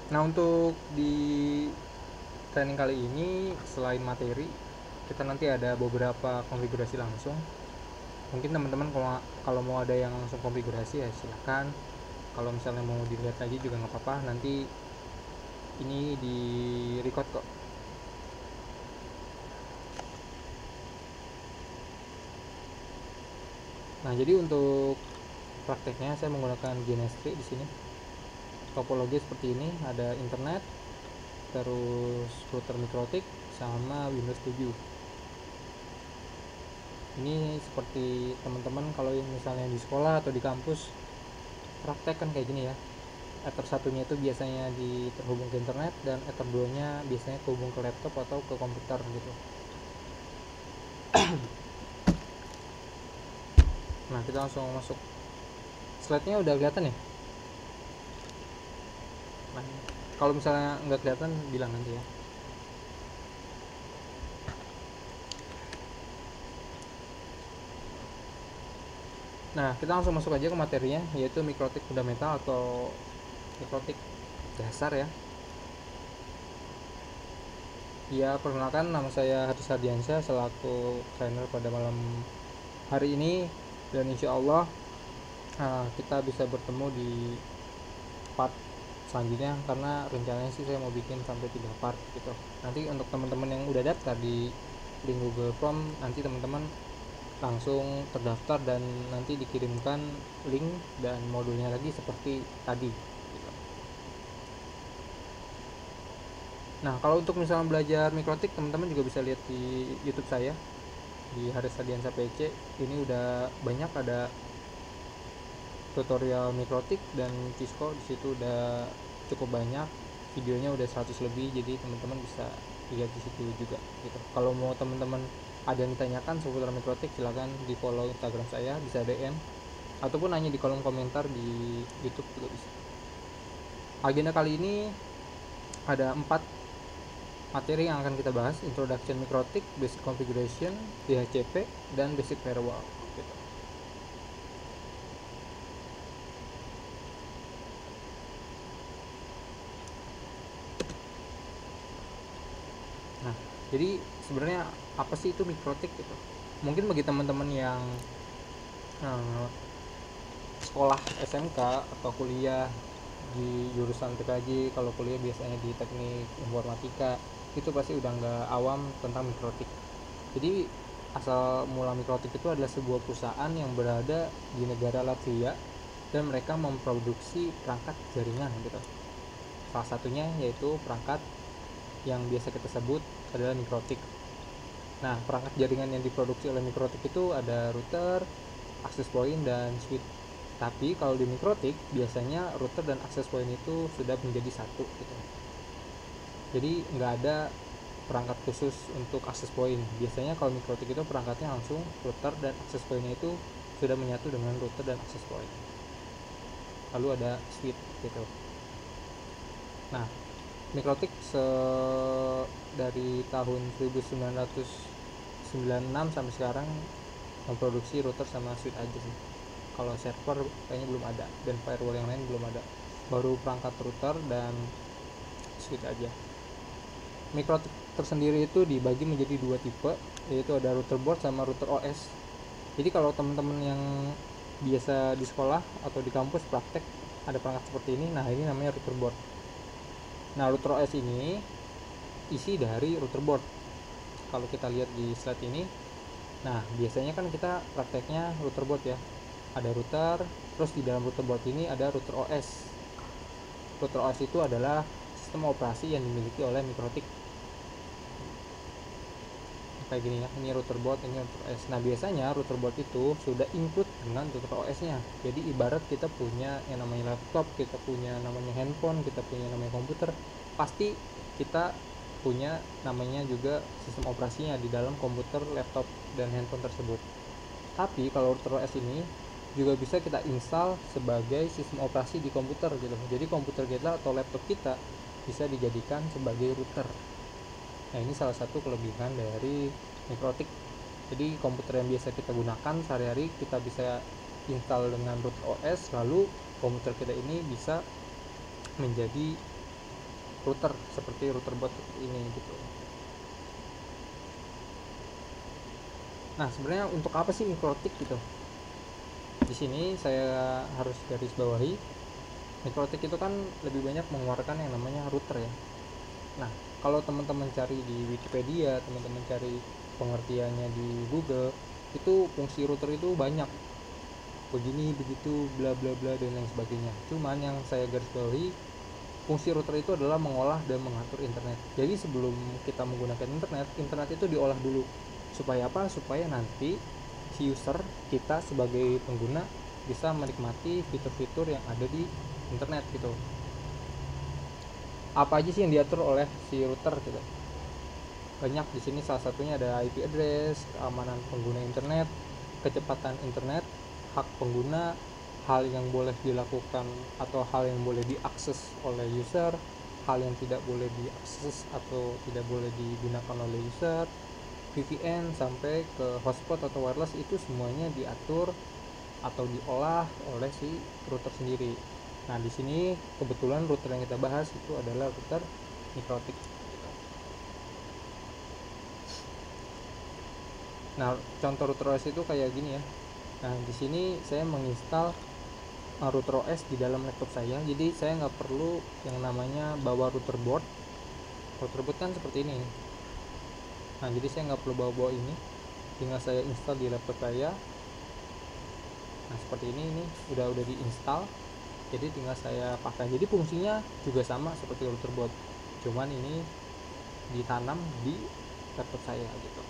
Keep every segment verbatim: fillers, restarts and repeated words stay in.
Nah, untuk di training kali ini selain materi, kita nanti ada beberapa konfigurasi langsung. Mungkin teman-teman kalau kalau mau ada yang langsung konfigurasi ya silahkan. Kalau misalnya mau dilihat lagi juga nggak apa-apa, nanti ini di record kok. Nah, jadi untuk prakteknya saya menggunakan Genestri di sini. Topologi seperti ini, ada internet, terus router mikrotik sama Windows tujuh. Ini seperti teman-teman kalau misalnya di sekolah atau di kampus praktek kan kayak gini ya. Ether satunya itu biasanya di terhubung ke internet, dan Ether dua nya biasanya terhubung ke laptop atau ke komputer gitu. Nah, kita langsung masuk. Slide-nya udah kelihatan ya? Nah, kalau misalnya nggak kelihatan bilang nanti ya. Nah, kita langsung masuk aja ke materinya, yaitu mikrotik fundamental atau mikrotik dasar ya. Ya, perkenalkan, nama saya Haris Ardiansyah selaku trainer pada malam hari ini, dan insya Allah uh, kita bisa bertemu di part selanjutnya, karena rencananya sih saya mau bikin sampai tiga part gitu. Nanti untuk teman-teman yang udah daftar di link Google Form, nanti teman-teman langsung terdaftar dan nanti dikirimkan link dan modulnya lagi seperti tadi gitu. Nah, kalau untuk misalnya belajar mikrotik, teman-teman juga bisa lihat di YouTube saya di Haris Ardiansyah P C. Ini udah banyak ada tutorial mikrotik dan Cisco, di situ udah cukup banyak, videonya udah seratus lebih, jadi teman-teman bisa lihat di situ juga gitu. Kalau mau teman-teman ada yang ditanyakan seputar mikrotik, silahkan di follow Instagram saya, bisa D M ataupun nanya di kolom komentar di YouTube juga bisa. Agenda kali ini ada empat materi yang akan kita bahas: Introduction Mikrotik, Basic Configuration, D H C P, dan Basic Firewall gitu. Nah, jadi sebenarnya apa sih itu mikrotik gitu? Mungkin bagi teman-teman yang eh, sekolah S M K atau kuliah di jurusan T K J, kalau kuliah biasanya di teknik informatika, itu pasti udah nggak awam tentang mikrotik. Jadi asal mula mikrotik itu adalah sebuah perusahaan yang berada di negara Latvia, dan mereka memproduksi perangkat jaringan gitu. Salah satunya yaitu perangkat yang biasa kita sebut adalah mikrotik. Nah, perangkat jaringan yang diproduksi oleh mikrotik itu ada router, access point, dan switch. Tapi kalau di mikrotik biasanya router dan access point itu sudah menjadi satu gitu. Jadi nggak ada perangkat khusus untuk access point. Biasanya kalau mikrotik itu perangkatnya langsung router, dan access pointnya itu sudah menyatu dengan router dan access point. Lalu ada switch gitu. Nah, mikrotik se dari tahun seribu sembilan ratus sembilan puluh enam sampai sekarang memproduksi router sama switch aja sih. Kalau server kayaknya belum ada, dan firewall yang lain belum ada, baru perangkat router dan switch aja. Mikrotik tersendiri itu dibagi menjadi dua tipe, yaitu ada router board sama router O S. Jadi kalau teman-teman yang biasa di sekolah atau di kampus praktek ada perangkat seperti ini, nah ini namanya router board. Nah, router O S ini isi dari router board. Kalau kita lihat di slide ini, nah biasanya kan kita prakteknya router board ya, ada router, terus di dalam router board ini ada router O S. Router O S itu adalah sistem operasi yang dimiliki oleh mikrotik. Kayak gini ya, ini router board, ini router O S. Nah, biasanya router board itu sudah include dengan router O S-nya. Jadi ibarat kita punya yang namanya laptop, kita punya namanya handphone, kita punya namanya komputer, pasti kita punya namanya juga sistem operasinya di dalam komputer, laptop, dan handphone tersebut. Tapi kalau router O S ini juga bisa kita install sebagai sistem operasi di komputer gitu. Jadi komputer kita atau laptop kita bisa dijadikan sebagai router. Nah, ini salah satu kelebihan dari mikrotik. Jadi komputer yang biasa kita gunakan sehari-hari kita bisa install dengan root O S, lalu komputer kita ini bisa menjadi router seperti router bot ini gitu. Nah, sebenarnya untuk apa sih mikrotik gitu? Di sini saya harus garis bawahi, mikrotik itu kan lebih banyak mengeluarkan yang namanya router ya. Nah, kalau teman-teman cari di Wikipedia, teman-teman cari pengertiannya di Google, itu fungsi router itu banyak, begini begitu bla bla bla dan lain sebagainya. Cuman yang saya garis bawahi, fungsi router itu adalah mengolah dan mengatur internet. Jadi sebelum kita menggunakan internet, internet itu diolah dulu. Supaya apa? Supaya nanti si user, kita sebagai pengguna, bisa menikmati fitur-fitur yang ada di internet gitu. Apa aja sih yang diatur oleh si router gitu? Banyak di sini, salah satunya ada I P address, keamanan pengguna internet, kecepatan internet, hak pengguna, hal yang boleh dilakukan atau hal yang boleh diakses oleh user, hal yang tidak boleh diakses atau tidak boleh digunakan oleh user, V P N sampai ke hotspot atau wireless, itu semuanya diatur atau diolah oleh si router sendiri. Nah, di sini kebetulan router yang kita bahas itu adalah router mikrotik. Nah, contoh router O S itu kayak gini ya. Nah, di sini saya menginstal router O S di dalam laptop saya, jadi saya nggak perlu yang namanya bawa router board. Router board kan seperti ini. Nah, jadi saya nggak perlu bawa-bawa ini, tinggal saya install di laptop saya. Nah, seperti ini, ini udah udah diinstal, jadi tinggal saya pakai. Jadi fungsinya juga sama seperti router board, cuman ini ditanam di laptop saya gitu.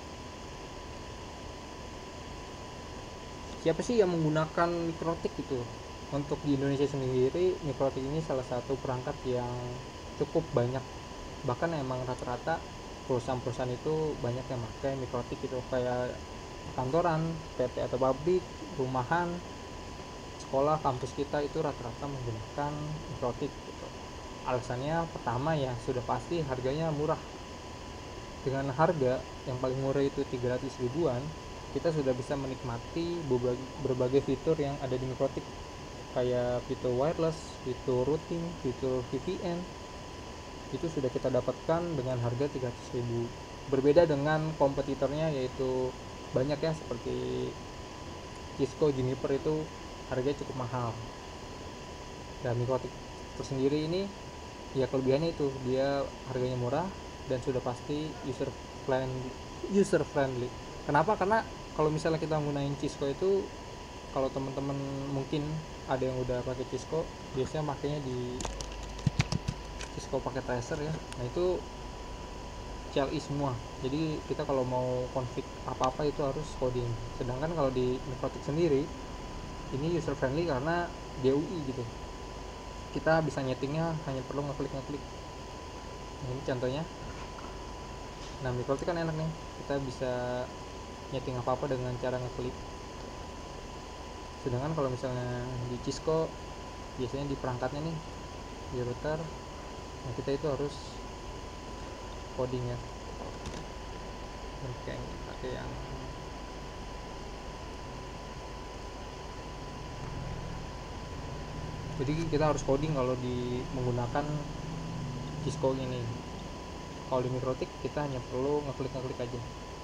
Siapa sih yang menggunakan mikrotik gitu? Untuk di Indonesia sendiri, mikrotik ini salah satu perangkat yang cukup banyak. Bahkan emang rata-rata perusahaan-perusahaan itu banyak yang pakai mikrotik gitu, kayak kantoran, P T atau pabrik, rumahan, sekolah, kampus kita itu rata-rata menggunakan mikrotik gitu. Alasannya pertama ya sudah pasti harganya murah. Dengan harga yang paling murah itu tiga ratus ribuan, kita sudah bisa menikmati berbagai fitur yang ada di mikrotik, kayak fitur wireless, fitur routing, fitur V P N. Itu sudah kita dapatkan dengan harga tiga ratus ribu. Berbeda dengan kompetitornya, yaitu banyak ya, seperti Cisco, Juniper, itu harganya cukup mahal. Dan mikrotik tersendiri ini ya kelebihannya itu dia harganya murah dan sudah pasti user friendly. User friendly. Kenapa? Karena kalau misalnya kita menggunakan Cisco itu, kalau teman-teman mungkin ada yang udah pakai Cisco, biasanya makanya di Cisco pakai tracer ya. Nah, itu C L I semua. Jadi kita kalau mau config apa-apa itu harus coding. Sedangkan kalau di mikrotik sendiri, ini user friendly karena D U I gitu. Kita bisa nyetingnya hanya perlu ngeklik-ngeklik. Nah, ini contohnya. Nah, mikrotik kan enak nih. Kita bisa nyeting apa-apa dengan cara ngeklik. Sedangkan kalau misalnya di Cisco, biasanya di perangkatnya nih, di router, nah kita itu harus coding ya, pakai pakai yang jadi kita harus coding kalau di menggunakan Cisco ini. Kalau di mikrotik kita hanya perlu ngeklik-ngeklik aja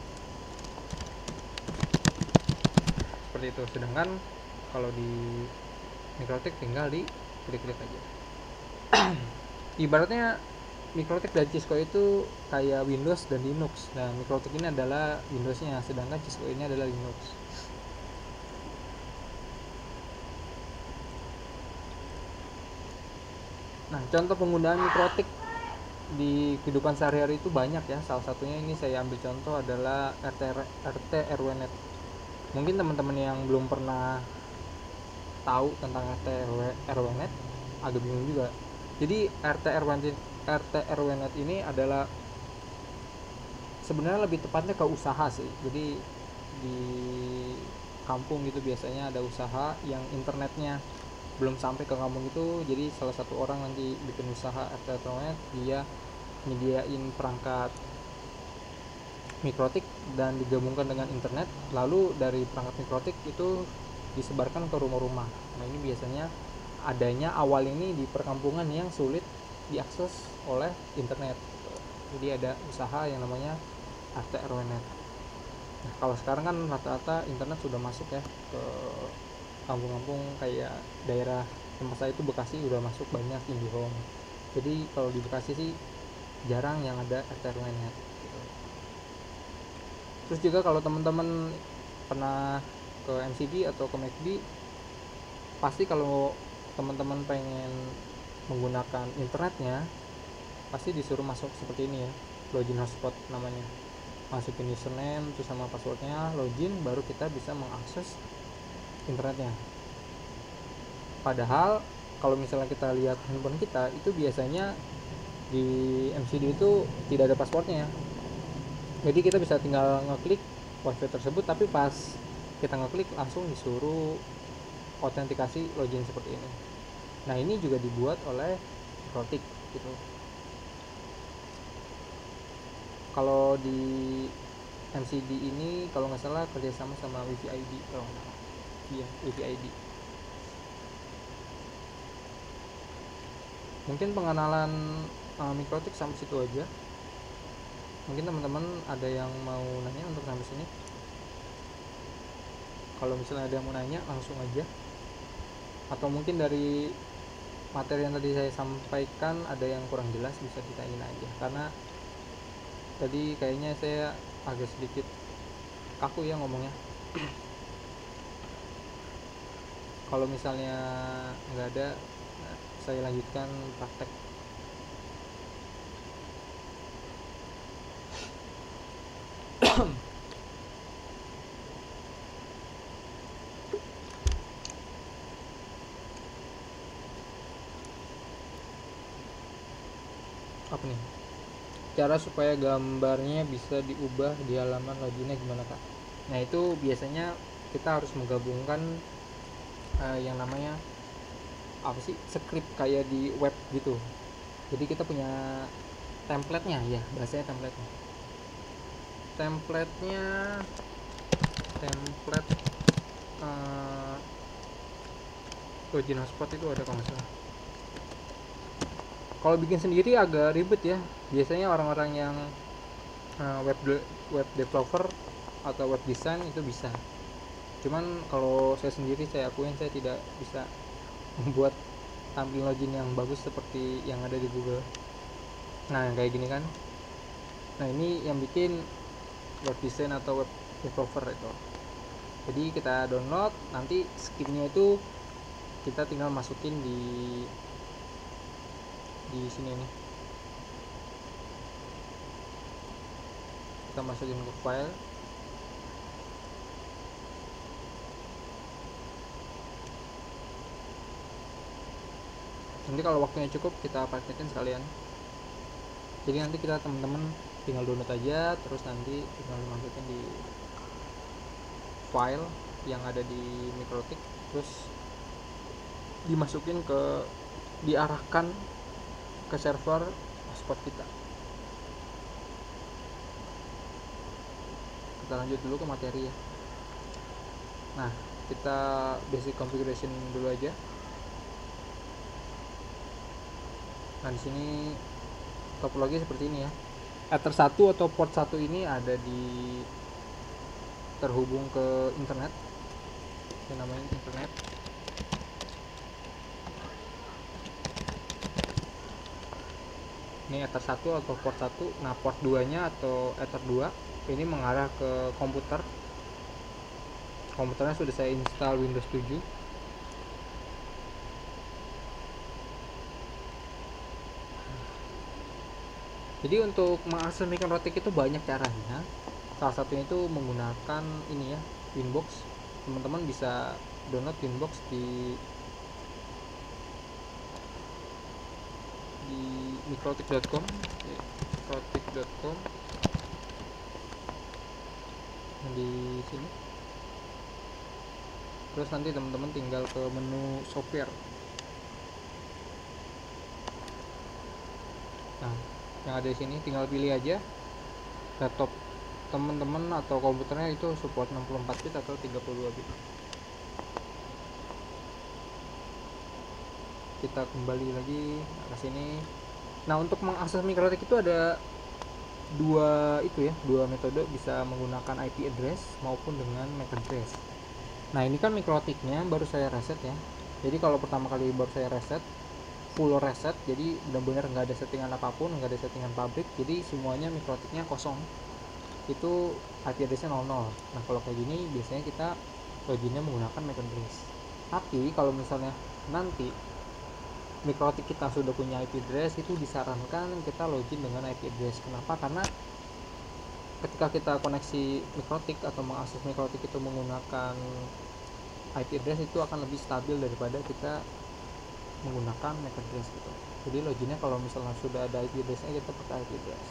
seperti itu. Sedangkan kalau di mikrotik tinggal di klik-klik aja. Ibaratnya mikrotik dan Cisco itu kayak Windows dan Linux. Nah, mikrotik ini adalah Windowsnya, sedangkan Cisco ini adalah Linux. Nah, contoh penggunaan mikrotik di kehidupan sehari-hari itu banyak ya. Salah satunya ini saya ambil contoh adalah R T R W Net. Mungkin teman-teman yang belum pernah tahu tentang R T R W Net agak bingung juga. Jadi R T R W Net, R T R W Net ini adalah sebenarnya lebih tepatnya ke usaha sih. Jadi di kampung gitu biasanya ada usaha yang internetnya belum sampai ke kampung itu, jadi salah satu orang nanti bikin usaha R T R W Net, dia nyediain perangkat mikrotik dan digabungkan dengan internet, lalu dari perangkat mikrotik itu disebarkan ke rumah-rumah. Nah, ini biasanya adanya awal ini di perkampungan yang sulit diakses oleh internet. Jadi ada usaha yang namanya R T R W net. Nah, kalau sekarang kan rata-rata internet sudah masuk ya ke kampung-kampung, kayak daerah tempat saya itu Bekasi udah masuk banyak IndiHome. Jadi kalau di Bekasi sih jarang yang ada R T R W net gitu. Terus juga kalau teman-teman pernah ke M C D atau ke McD, pasti kalau teman-teman pengen menggunakan internetnya pasti disuruh masuk seperti ini ya, login hotspot namanya. Masukin username terus sama passwordnya, login, baru kita bisa mengakses internetnya. Padahal kalau misalnya kita lihat handphone kita itu biasanya di M C D itu tidak ada passwordnya ya. Jadi kita bisa tinggal ngeklik wifi tersebut, tapi pas kita ngeklik langsung disuruh autentikasi login seperti ini. Nah, ini juga dibuat oleh Mikrotik gitu. Kalau di M C D ini kalau nggak salah kerjasama sama Wi-Fi I D kalau nggak salah. Iya, Wi-Fi I D. Mungkin pengenalan uh, Mikrotik sampai situ aja. Mungkin teman-teman ada yang mau nanya untuk sampai sini. Kalau misalnya ada yang mau nanya langsung aja. Atau mungkin dari materi yang tadi saya sampaikan ada yang kurang jelas, bisa ditanyain aja. Karena tadi kayaknya saya agak sedikit kaku ya ngomongnya. Kalau misalnya nggak ada, saya lanjutkan praktek. Apa nih? Cara supaya gambarnya bisa diubah di halaman loginnya gimana Kak? Nah, itu biasanya kita harus menggabungkan uh, yang namanya apa sih, script kayak di web gitu. Jadi kita punya template-nya ya, bahasanya template-nya. Template-nya template uh, login hotspot itu ada kalau nggak salah. Kalau bikin sendiri agak ribet ya. Biasanya orang-orang yang uh, web de- web developer atau web design itu bisa. Cuman kalau saya sendiri, saya akuin saya tidak bisa membuat tampil login yang bagus seperti yang ada di Google. Nah, yang kayak gini kan. Nah, ini yang bikin web design atau web developer itu. Jadi kita download, nanti skinnya itu kita tinggal masukin di di sini nih. Kita masukin ke file. Nanti kalau waktunya cukup kita praktekin sekalian. Jadi nanti kita teman-teman tinggal download aja, terus nanti tinggal masukin di file yang ada di Mikrotik, terus dimasukin ke, diarahkan ke server hotspot kita. Kita lanjut dulu ke materi ya. Nah, kita basic configuration dulu aja. Nah, di sini topologi seperti ini ya. Ether satu atau port satu ini ada di terhubung ke internet. Ini namanya internet. Ini Ether satu atau port satu. Nah, port dua nya atau Ether dua ini mengarah ke komputer. Komputernya sudah saya install Windows tujuh. Jadi untuk mengakses Mikrotik itu banyak caranya. Salah satunya itu menggunakan ini ya, Winbox. Teman-teman bisa download Winbox di di mikrotik dot com, mikrotik dot com di sini. Terus nanti teman-teman tinggal ke menu software. Nah, yang ada di sini tinggal pilih aja laptop teman-teman atau komputernya itu support enam puluh empat bit atau tiga puluh dua bit. Kita kembali lagi ke sini. Nah, untuk mengakses mikrotik itu ada dua itu ya, dua metode, bisa menggunakan I P address maupun dengan M A C address. Nah, ini kan mikrotiknya baru saya reset ya. Jadi kalau pertama kali baru saya reset, full reset, jadi benar-benar nggak ada settingan apapun, nggak ada settingan pabrik, jadi semuanya mikrotiknya kosong. Itu I P addressnya nol nol. Nah, kalau kayak gini biasanya kita loginnya menggunakan M A C address. Tapi kalau misalnya nanti mikrotik kita sudah punya I P address, itu disarankan kita login dengan I P address. Kenapa? Karena ketika kita koneksi mikrotik atau mengakses mikrotik itu menggunakan I P address, itu akan lebih stabil daripada kita menggunakan M A C address gitu. Jadi loginnya kalau misalnya sudah ada I P addressnya, kita pakai I P address.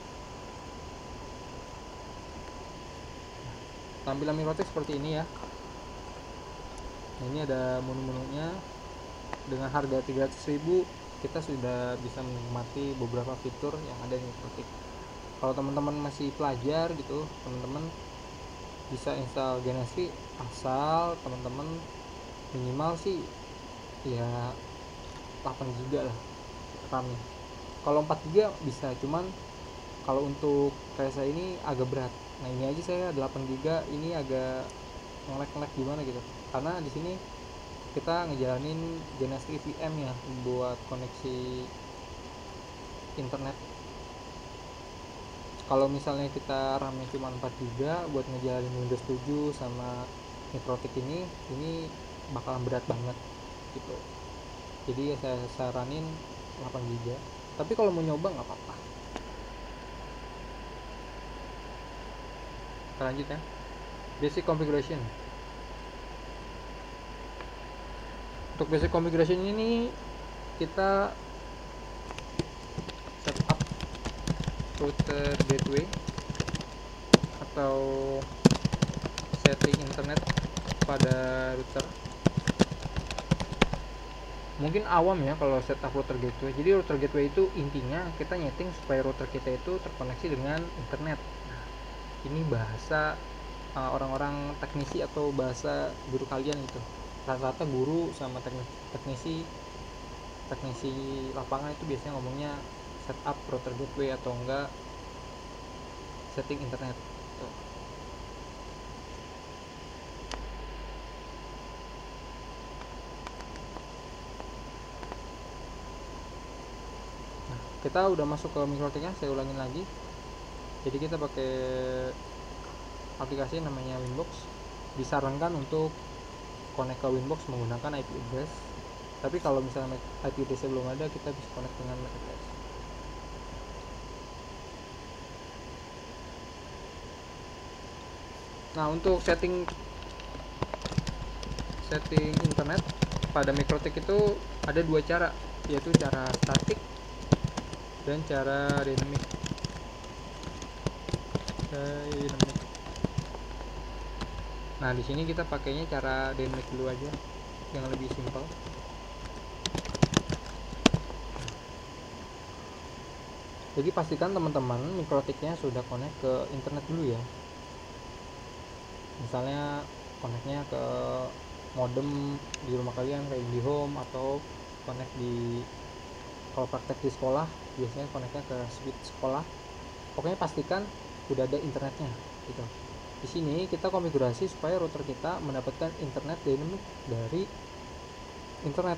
Tampilan mikrotik seperti ini ya. Nah, ini ada menu-menunya. Dengan harga tiga ratus ribu kita sudah bisa menikmati beberapa fitur yang ada di mikrotik. Kalau teman-teman masih pelajar gitu, teman-teman bisa install Genesri, asal teman-teman minimal sih ya delapan giga lah RAM-nya. Kalau empat giga bisa, cuman kalau untuk kayak saya ini agak berat. Nah, ini aja saya delapan giga, ini agak ngelek-ngelek gimana gitu. Karena di sini kita ngejalanin Genesri V M ya buat koneksi internet. Kalau misalnya kita RAM-nya cuma empat giga buat ngejalanin Windows tujuh sama mikrotik ini, ini bakalan berat banget gitu. Jadi ya saya saranin delapan giga. Tapi kalau mau nyoba nggak apa-apa. Kita lanjut ya. Basic configuration. Untuk basic configuration ini kita setup router gateway atau setting internet pada router. Mungkin awam ya kalau setup router gateway. Jadi router gateway itu intinya kita nyeting supaya router kita itu terkoneksi dengan internet. Nah, ini bahasa uh, orang-orang teknisi atau bahasa guru kalian itu. Rata-rata guru sama teknisi teknisi lapangan itu biasanya ngomongnya setup router gateway atau enggak setting internet. Tuh. Nah, kita udah masuk ke mikrotiknya, saya ulangin lagi. Jadi kita pakai aplikasi namanya Winbox. Disarankan untuk connect ke Winbox menggunakan I P address. Tapi kalau misalnya I P address belum ada, kita bisa connect dengan M A C address. Nah, untuk setting setting internet pada mikrotik itu ada dua cara, yaitu cara statik dan cara dynamic. Dynamic. Nah, di sini kita pakainya cara dynamic dulu aja, yang lebih simpel. Jadi pastikan teman-teman mikrotiknya sudah connect ke internet dulu ya. Misalnya connectnya ke modem di rumah kalian kayak di home, atau connect di, kalau praktek di sekolah biasanya connectnya ke switch sekolah. Pokoknya pastikan udah ada internetnya gitu. Di sini kita konfigurasi supaya router kita mendapatkan internet dynamic dari internet.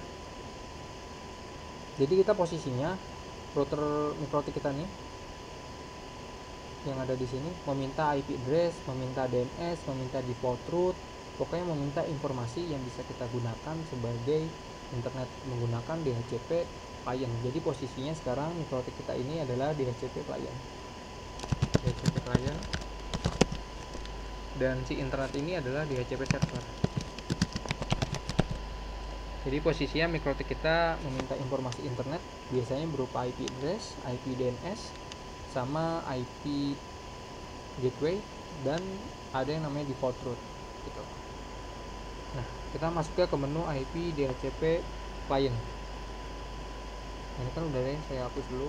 Jadi kita posisinya router mikrotik kita nih yang ada di sini meminta I P address, meminta D N S, meminta default route, pokoknya meminta informasi yang bisa kita gunakan sebagai internet menggunakan D H C P client. Jadi posisinya sekarang mikrotik kita ini adalah D H C P client. D H C P client. Dan si internet ini adalah D H C P server. Jadi posisinya mikrotik kita meminta informasi internet, biasanya berupa I P address, I P D N S, sama I P gateway, dan ada yang namanya default route gitu. Nah, kita masuk ke menu I P D H C P client. Nah, ini kan udah deh, saya hapus dulu.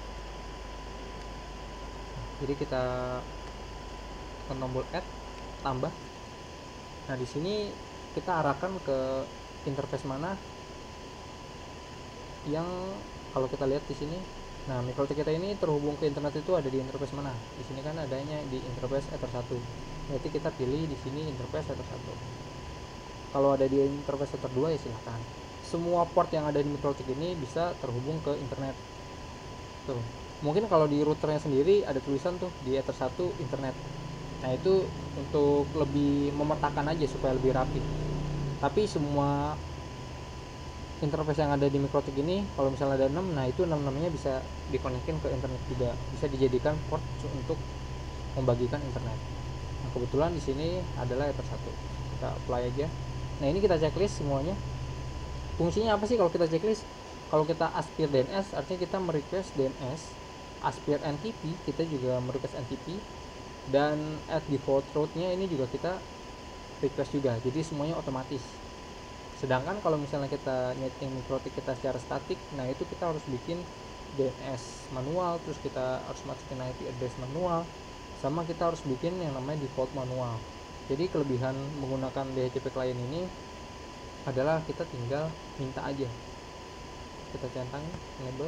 Nah, jadi kita tekan tombol add, tambah. Nah, di sini kita arahkan ke interface mana yang kalau kita lihat di sini Nah, mikrotik kita ini terhubung ke internet itu ada di interface mana? Di sini kan adanya di interface Ether satu. Berarti kita pilih di sini interface Ether satu. Kalau ada di interface Ether dua ya silahkan. Semua port yang ada di mikrotik ini bisa terhubung ke internet. Tuh. Mungkin kalau di routernya sendiri ada tulisan tuh di Ether satu internet. Nah, itu untuk lebih memetakan aja supaya lebih rapi. Tapi semua interface yang ada di mikrotik ini kalau misalnya ada enam, nah itu enam enamnya bisa dikonekin ke internet juga, bisa dijadikan port untuk membagikan internet. Nah, kebetulan di sini adalah Ether satu. Kita apply aja. Nah, ini kita checklist semuanya. Fungsinya apa sih kalau kita checklist? Kalau kita aspir D N S artinya kita merequest D N S, aspir N T P kita juga merequest N T P, dan at default route-nya ini juga kita request juga. Jadi semuanya otomatis. Sedangkan kalau misalnya kita nyeting mikrotik kita secara statik, nah itu kita harus bikin D N S manual, terus kita harus masukin I P address manual, sama kita harus bikin yang namanya default manual. Jadi kelebihan menggunakan D H C P client ini adalah kita tinggal minta aja, kita centang enable.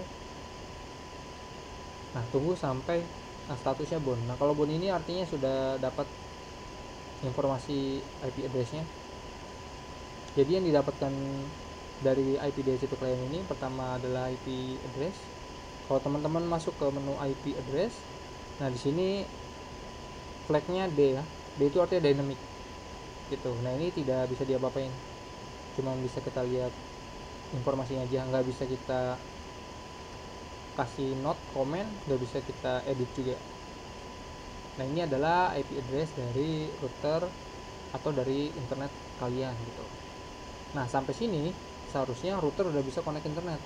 Nah, tunggu sampai nah, statusnya bound. Nah, kalau bound ini artinya sudah dapat informasi I P address-nya. Jadi yang didapatkan dari I P D H C P client ini pertama adalah I P address. Kalau teman-teman masuk ke menu I P address, nah di sini flagnya D ya. D itu artinya dynamic gitu. Nah, ini tidak bisa diapa-apain. Cuma bisa kita lihat informasinya aja, nggak bisa kita kasih note, komen, nggak bisa kita edit juga. Nah, ini adalah I P address dari router atau dari internet kalian gitu. Nah, sampai sini seharusnya router udah bisa connect internet.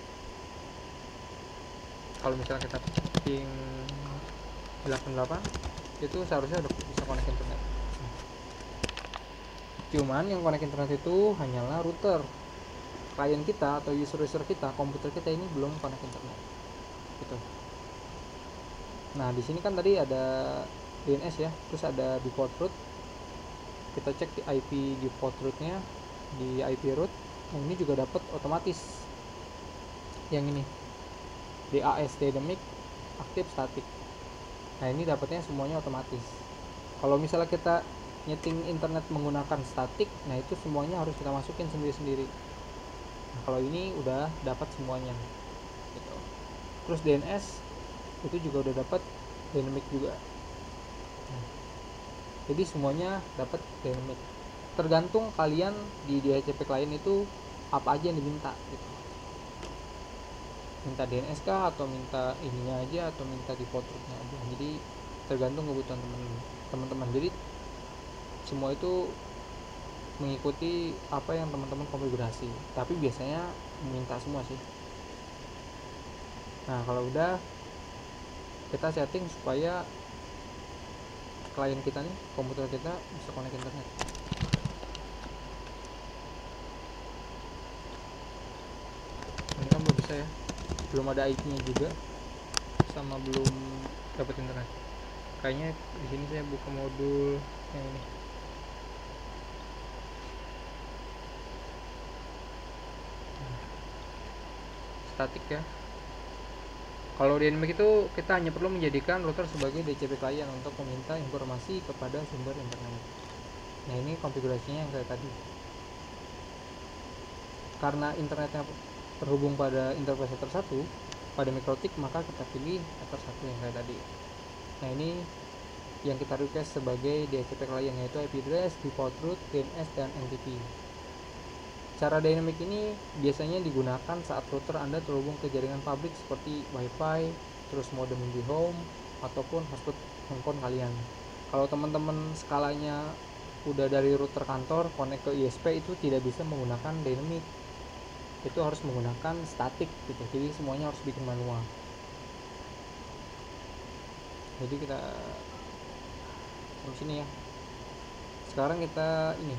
Kalau misalnya kita ping delapan puluh delapan itu seharusnya udah bisa connect internet. Cuman yang connect internet itu hanyalah router. Klien kita atau user-user kita, komputer kita ini belum connect internet. Gitu. Nah, di sini kan tadi ada D N S ya, terus ada default route. Kita cek di I P default route-nya di I P route. Nah, ini juga dapat otomatis. Yang ini D A S dynamic, aktif, static. Nah, ini dapatnya semuanya otomatis. Kalau misalnya kita nyeting internet menggunakan static, nah itu semuanya harus kita masukin sendiri-sendiri. Nah, kalau ini udah dapat semuanya gitu. Terus D N S itu juga udah dapat dynamic juga. Nah, jadi semuanya dapat dynamic. Tergantung kalian di D H C P client itu apa aja yang diminta gitu. Minta D N S kah, atau minta ininya aja, atau minta default route-nya aja. Jadi tergantung kebutuhan teman-teman. Jadi semua itu mengikuti apa yang teman-teman konfigurasi, tapi biasanya minta semua sih. Nah, kalau udah kita setting supaya klien kita nih, komputer kita bisa connect internet. Ini kan belum bisa ya, belum ada I P-nya juga, sama belum dapat internet. Kayaknya di sini saya buka modul yang ini. Statik ya. Kalau dynamic itu kita hanya perlu menjadikan router sebagai D H C P client untuk meminta informasi kepada sumber internet. Nah, ini konfigurasinya yang kayak tadi. Karena internetnya terhubung pada interface Ether satu pada mikrotik, maka kita pilih Ether satu yang kayak tadi. Nah, ini yang kita request sebagai D H C P client, yaitu I P address, default route, D N S, dan N T P. Cara dynamic ini biasanya digunakan saat router Anda terhubung ke jaringan publik seperti Wi-Fi, terus modem IndiHome, ataupun hotspot handphone kalian. Kalau teman-teman skalanya udah dari router kantor connect ke I S P, itu tidak bisa menggunakan dynamic. Itu harus menggunakan static gitu. Jadi semuanya harus bikin manual. Jadi kita di sini ya. Sekarang kita ini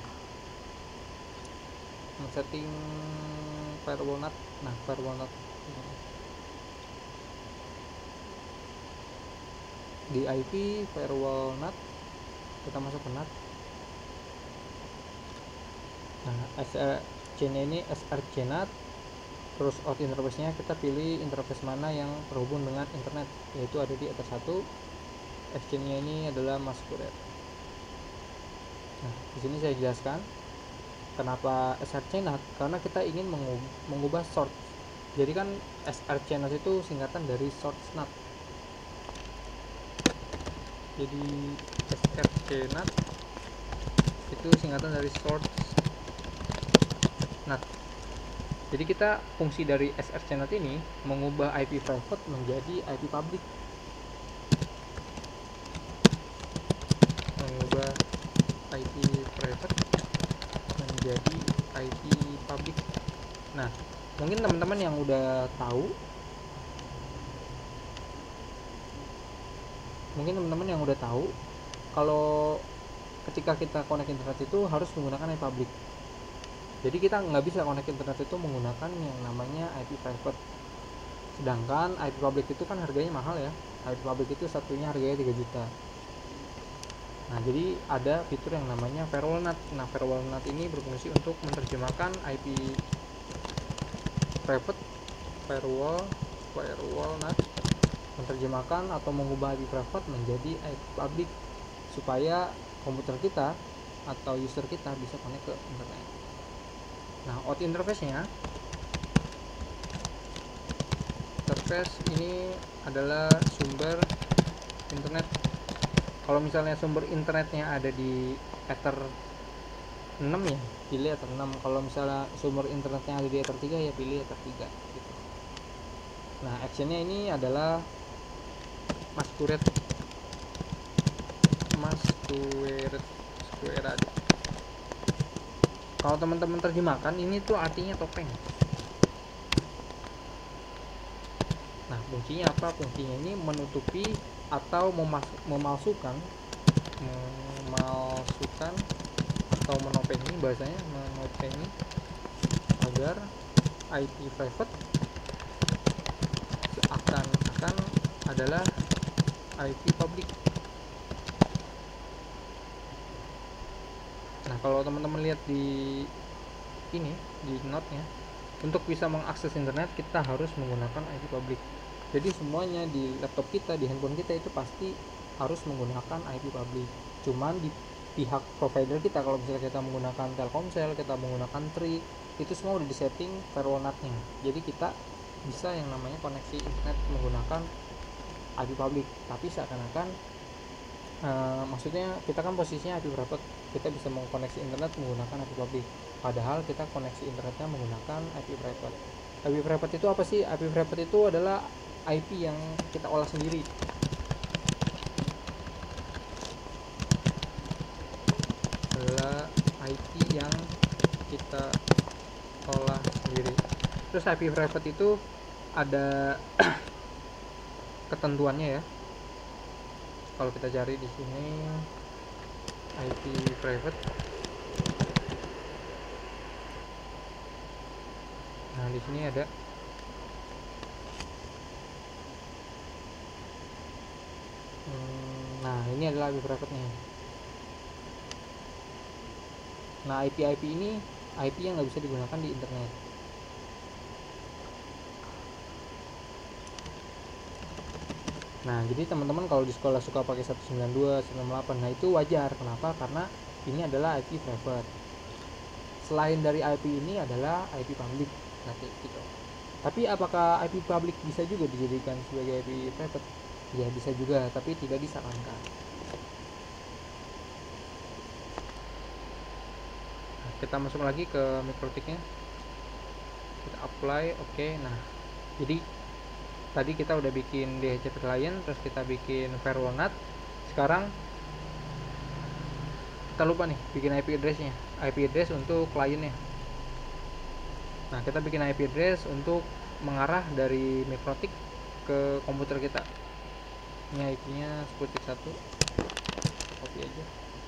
setting firewall NAT. Nah, firewall NAT di I P firewall NAT, kita masuk ke NAT. Nah, S R C ini S R C NAT, terus out interface nya kita pilih interface mana yang terhubung dengan internet, yaitu ada di ether satu. Exchange nya ini adalah Masquerade. Nah, di sini saya jelaskan kenapa S R C N A T, karena kita ingin mengubah source. Jadi kan S R C N A T itu singkatan dari source N A T. Jadi S R C N A T itu singkatan dari source N A T. Jadi kita fungsi dari S R C N A T ini mengubah I P private menjadi I P public. Mengubah I P private menjadi I P public. Nah, mungkin teman-teman yang udah tahu mungkin teman-teman yang udah tahu kalau ketika kita connect internet itu harus menggunakan I P public. Jadi kita nggak bisa connect internet itu menggunakan yang namanya I P private. Sedangkan I P public itu kan harganya mahal ya. I P public itu satunya harganya tiga juta. Nah, jadi ada fitur yang namanya firewall N A T. Nah, firewall N A T ini berfungsi untuk menerjemahkan I P private firewall firewall N A T, menerjemahkan atau mengubah I P private menjadi I P public supaya komputer kita atau user kita bisa connect ke internet. Nah, out interface-nya, interface ini adalah sumber internet. Kalau misalnya sumber internetnya ada di ether enam ya pilih ether enam. Kalau misalnya sumber internetnya ada di ether tiga ya pilih ether tiga gitu. Nah, actionnya ini adalah Masquerade Masquerade Masquerade. Kalau teman-teman terjemahkan ini tuh artinya topeng. Nah, fungsinya apa? Fungsinya ini menutupi atau memalsukan memalsukan atau menopengi, bahasanya menopengi agar I P private seakan-akan adalah I P public. Nah, kalau teman-teman lihat di ini di note-nya, untuk bisa mengakses internet kita harus menggunakan I P public. Jadi semuanya di laptop kita, di handphone kita itu pasti harus menggunakan I P public. Cuman di pihak provider kita, kalau misalnya kita menggunakan Telkomsel, kita menggunakan Tri, itu semua udah disetting firewall N A T-nya. Jadi kita bisa yang namanya koneksi internet menggunakan I P public, tapi seakan-akan uh, maksudnya kita kan posisinya I P private, kita bisa mengkoneksi internet menggunakan I P public, padahal kita koneksi internetnya menggunakan I P private. I P private itu apa sih? I P private itu adalah I P yang kita olah sendiri. Adalah I P yang kita olah sendiri. Terus I P private itu ada ketentuannya ya. Kalau kita cari di sini I P private. Nah, di sini ada hmm, nah, ini adalah I P private nya. Nah, I P I P ini I P yang nggak bisa digunakan di internet. Nah, jadi teman-teman kalau di sekolah suka pakai seratus sembilan puluh dua, seratus enam puluh delapan, nah itu wajar. Kenapa? Karena ini adalah I P private. Selain dari I P ini adalah I P public nanti gitu. Tapi apakah I P public bisa juga dijadikan sebagai I P private? Ya, bisa juga, tapi tidak disarankan. Nah, kita masuk lagi ke MikroTik-nya. Kita apply, oke. Okay. Nah, jadi tadi kita udah bikin D H C P client, terus kita bikin firewall N A T. Sekarang kita lupa nih bikin I P address-nya. I P address untuk kliennya. Nah, kita bikin I P address untuk mengarah dari MikroTik ke komputer kita. Ini I P-nya sepuluh titik satu. Copy aja.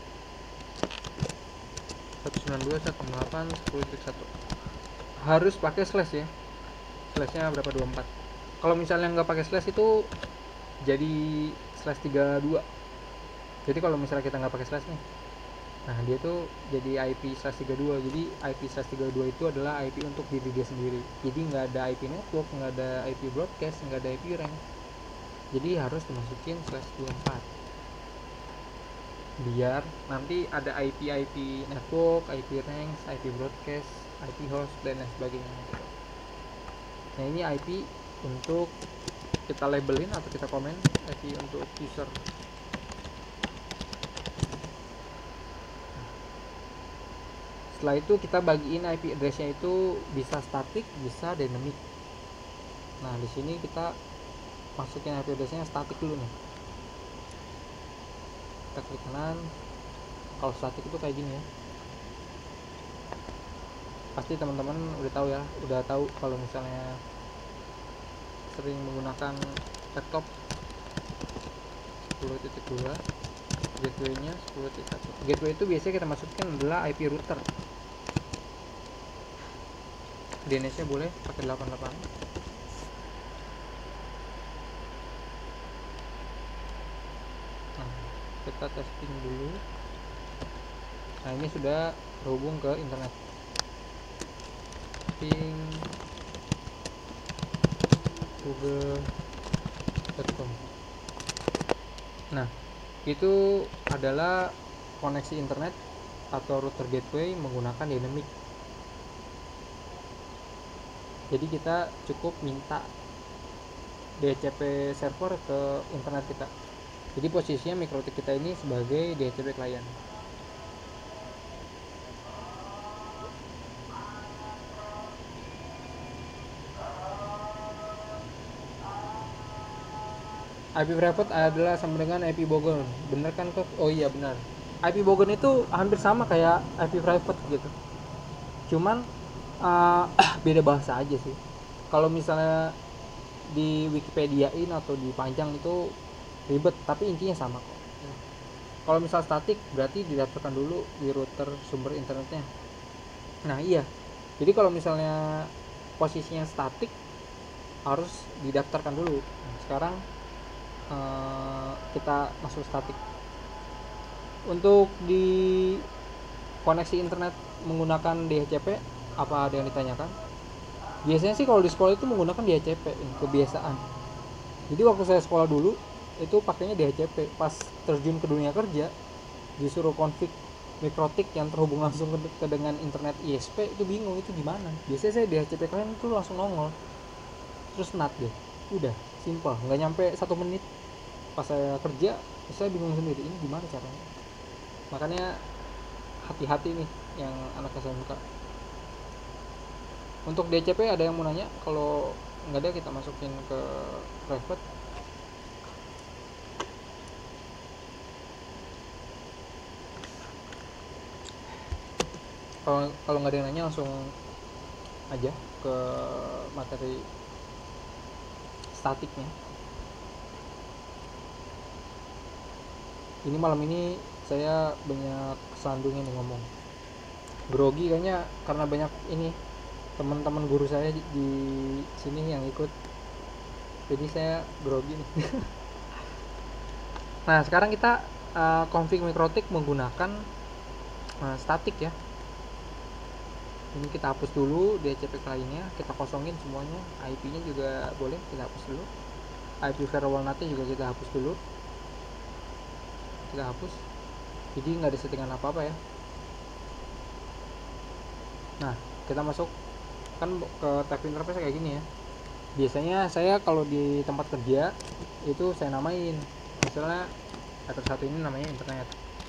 seratus sembilan puluh dua, seratus enam puluh delapan, sepuluh titik satu. Harus pakai slash ya. Slash-nya berapa? dua puluh empat. Kalau misalnya nggak pakai slash itu jadi slash tiga puluh dua. Jadi kalau misalnya kita nggak pakai slash nih, Nah dia tuh jadi I P slash tiga puluh dua. Jadi I P slash tiga puluh dua itu adalah I P untuk diri dia sendiri. Jadi nggak ada I P network, nggak ada I P broadcast, nggak ada I P rank. Jadi harus dimasukin slash dua puluh empat biar nanti ada I P I P network, I P rank, I P broadcast, I P host dan lain sebagainya. Nah ini I P untuk kita labelin atau kita komen, I P untuk user. Setelah itu kita bagiin I P address-nya itu bisa static, bisa dynamic. Nah di sini kita masukin I P address-nya static dulu nih. Kita klik kanan. Kalau static itu kayak gini ya. Pasti teman-teman udah tahu ya, udah tahu kalau misalnya sering menggunakan laptop sepuluh titik dua, gateway-nya sepuluh titik satu. Gateway itu biasanya kita masukkan adalah I P router. D N S-nya boleh pakai delapan puluh delapan. Nah, kita testing dulu. Nah, ini sudah terhubung ke internet. Ping google dot com. Nah, itu adalah koneksi internet atau router gateway menggunakan dynamic. Jadi kita cukup minta D H C P server ke internet kita. Jadi posisinya MikroTik kita ini sebagai D H C P client. I P private adalah sama dengan I P bogon. Bener kan kok? Oh iya benar. I P bogon itu hampir sama kayak I P private gitu. Cuman uh, beda bahasa aja sih. Kalau misalnya di Wikipedia-in atau dipanjang itu ribet, tapi intinya sama kok. Kalau misal statik berarti didaftarkan dulu di router sumber internetnya. Nah iya, jadi kalau misalnya posisinya statik harus didaftarkan dulu. Nah, sekarang uh, kita masuk statik. Untuk di koneksi internet menggunakan D H C P, apa ada yang ditanyakan? Biasanya sih kalau di sekolah itu menggunakan D H C P, ini kebiasaan. Jadi waktu saya sekolah dulu itu pakainya D H C P. Pas terjun ke dunia kerja disuruh config MikroTik yang terhubung langsung ke, ke dengan internet I S P, itu bingung itu gimana. Biasanya saya D H C P kalian itu langsung nongol, terus N A T deh, udah simple, nggak nyampe satu menit. Pas saya kerja saya bingung sendiri ini gimana caranya. Makanya hati-hati nih yang anak S M K. Untuk D H C P ada yang mau nanya? Kalau nggak ada kita masukin ke private. Kalau kalau nggak ada yang nanya langsung aja ke materi statiknya. Ini malam ini saya banyak kesandungnya nih ngomong. Grogi kayaknya karena banyak ini teman-teman guru saya di sini yang ikut. Jadi saya grogi nih. Nah, sekarang kita uh, config MikroTik menggunakan uh, statik ya. Ini kita hapus dulu D H C P client-nya, kita kosongin semuanya. I P-nya juga boleh kita hapus dulu. I P firewall N A T juga kita hapus dulu. Kita hapus. Jadi nggak ada settingan apa-apa ya. Nah, kita masuk kan ke tab interface kayak gini ya. Biasanya saya kalau di tempat kerja itu saya namain, misalnya router satu ini namanya internet.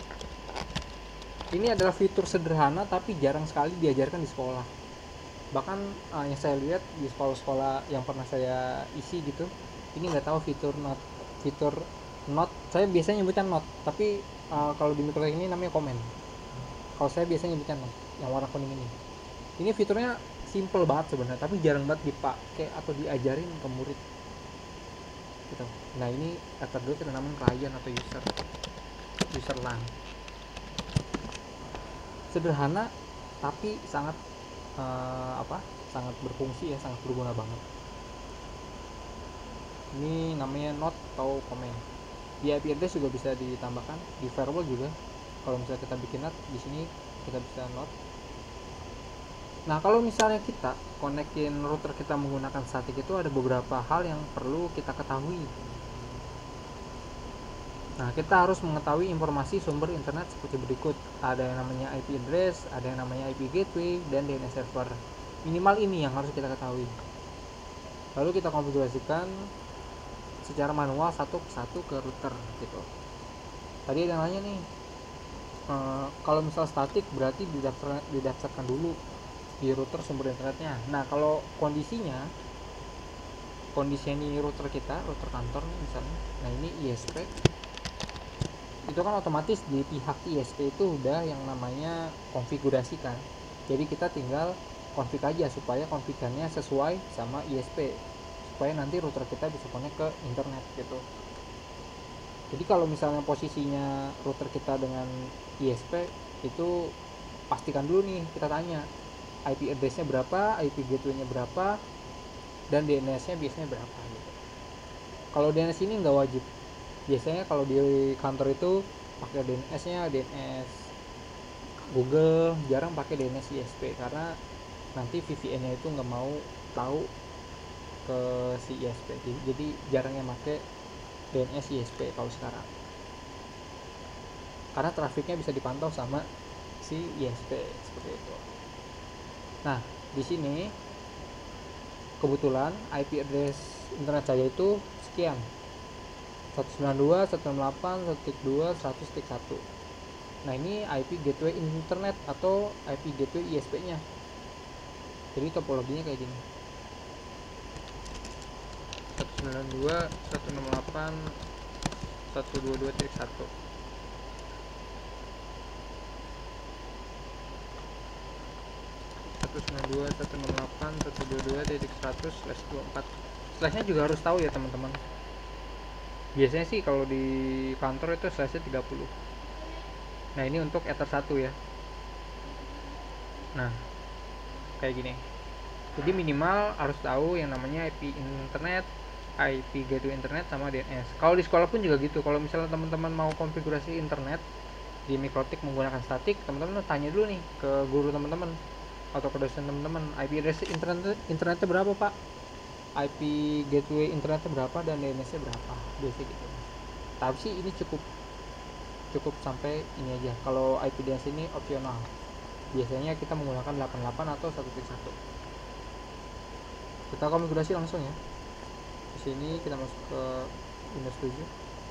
Ini adalah fitur sederhana tapi jarang sekali diajarkan di sekolah. Bahkan uh, yang saya lihat di sekolah-sekolah yang pernah saya isi gitu, ini nggak tahu fitur not, fitur not. Saya biasanya nyebutkan not, tapi uh, kalau di MikroTik ini namanya comment. Kalau saya biasanya nyebutkan not, yang warna kuning ini. Ini fiturnya simple banget sebenarnya, tapi jarang banget dipakai atau diajarin ke murid. Gitu. Nah ini router dulu kita namain client atau user, user LAN. Sederhana tapi sangat uh, apa sangat berfungsi ya, sangat berguna banget. Ini namanya not atau comment. Di I P address juga bisa ditambahkan, di firewall juga Kalau misalnya kita bikin note di sini kita bisa note. Nah, kalau misalnya kita konekin router kita menggunakan static itu ada beberapa hal yang perlu kita ketahui. Nah, kita harus mengetahui informasi sumber internet seperti berikut. Ada yang namanya I P address, ada yang namanya I P gateway, dan D N S server. Minimal ini yang harus kita ketahui. Lalu kita konfigurasikan secara manual satu persatu ke router gitu. Tadi ada yang nanya nih, e, kalau misal statik berarti didaftar, didaftarkan dulu di router sumber internetnya. Nah, kalau kondisinya kondisi ini router kita, router kantor nih misalnya, nah ini I S P, itu kan otomatis di pihak I S P itu udah yang namanya konfigurasikan. Jadi kita tinggal config aja supaya konfigannya sesuai sama I S P, supaya nanti router kita bisa connect ke internet gitu. Jadi kalau misalnya posisinya router kita dengan I S P itu pastikan dulu nih, kita tanya I P address-nya berapa, I P gateway-nya berapa, dan D N S-nya biasanya berapa gitu. Kalau D N S ini nggak wajib. Biasanya kalau di kantor itu pakai D N S-nya D N S Google, jarang pakai D N S I S P karena nanti V P N-nya itu nggak mau tahu ke si I S P. Jadi jarang yang pakai D N S I S P kalau sekarang. Karena trafiknya bisa dipantau sama si I S P seperti itu. Nah, di sini kebetulan I P address internet saya itu sekian, seratus sembilan puluh dua titik seratus enam puluh delapan titik dua titik seratus titik satu. Nah, ini I P gateway internet atau I P gateway I S P-nya. Jadi topologinya kayak gini, seratus sembilan puluh dua titik seratus enam puluh delapan titik seratus dua puluh dua titik satu. seratus sembilan puluh dua titik seratus enam puluh delapan titik seratus dua puluh dua titik seratus slash dua puluh empat. Slashnya juga harus tahu ya teman-teman. Biasanya sih kalau di kantor itu slashnya tiga puluh. Nah, ini untuk ether satu ya. Nah, kayak gini. Jadi minimal harus tahu yang namanya I P internet, I P gateway internet, sama D N S. Kalau di sekolah pun juga gitu. Kalau misalnya teman-teman mau konfigurasi internet di Mikrotik menggunakan statik, teman-teman tanya dulu nih ke guru teman-teman atau ke dosen teman-teman, I P address internet internetnya berapa pak, I P gateway internetnya berapa, dan D N S nya berapa, biasa gitu. Tapi sih ini cukup cukup sampai ini aja. Kalau I P D N S ini opsional, biasanya kita menggunakan delapan puluh delapan atau satu titik satu. Kita konfigurasi langsung ya. Di sini kita masuk ke Windows tujuh.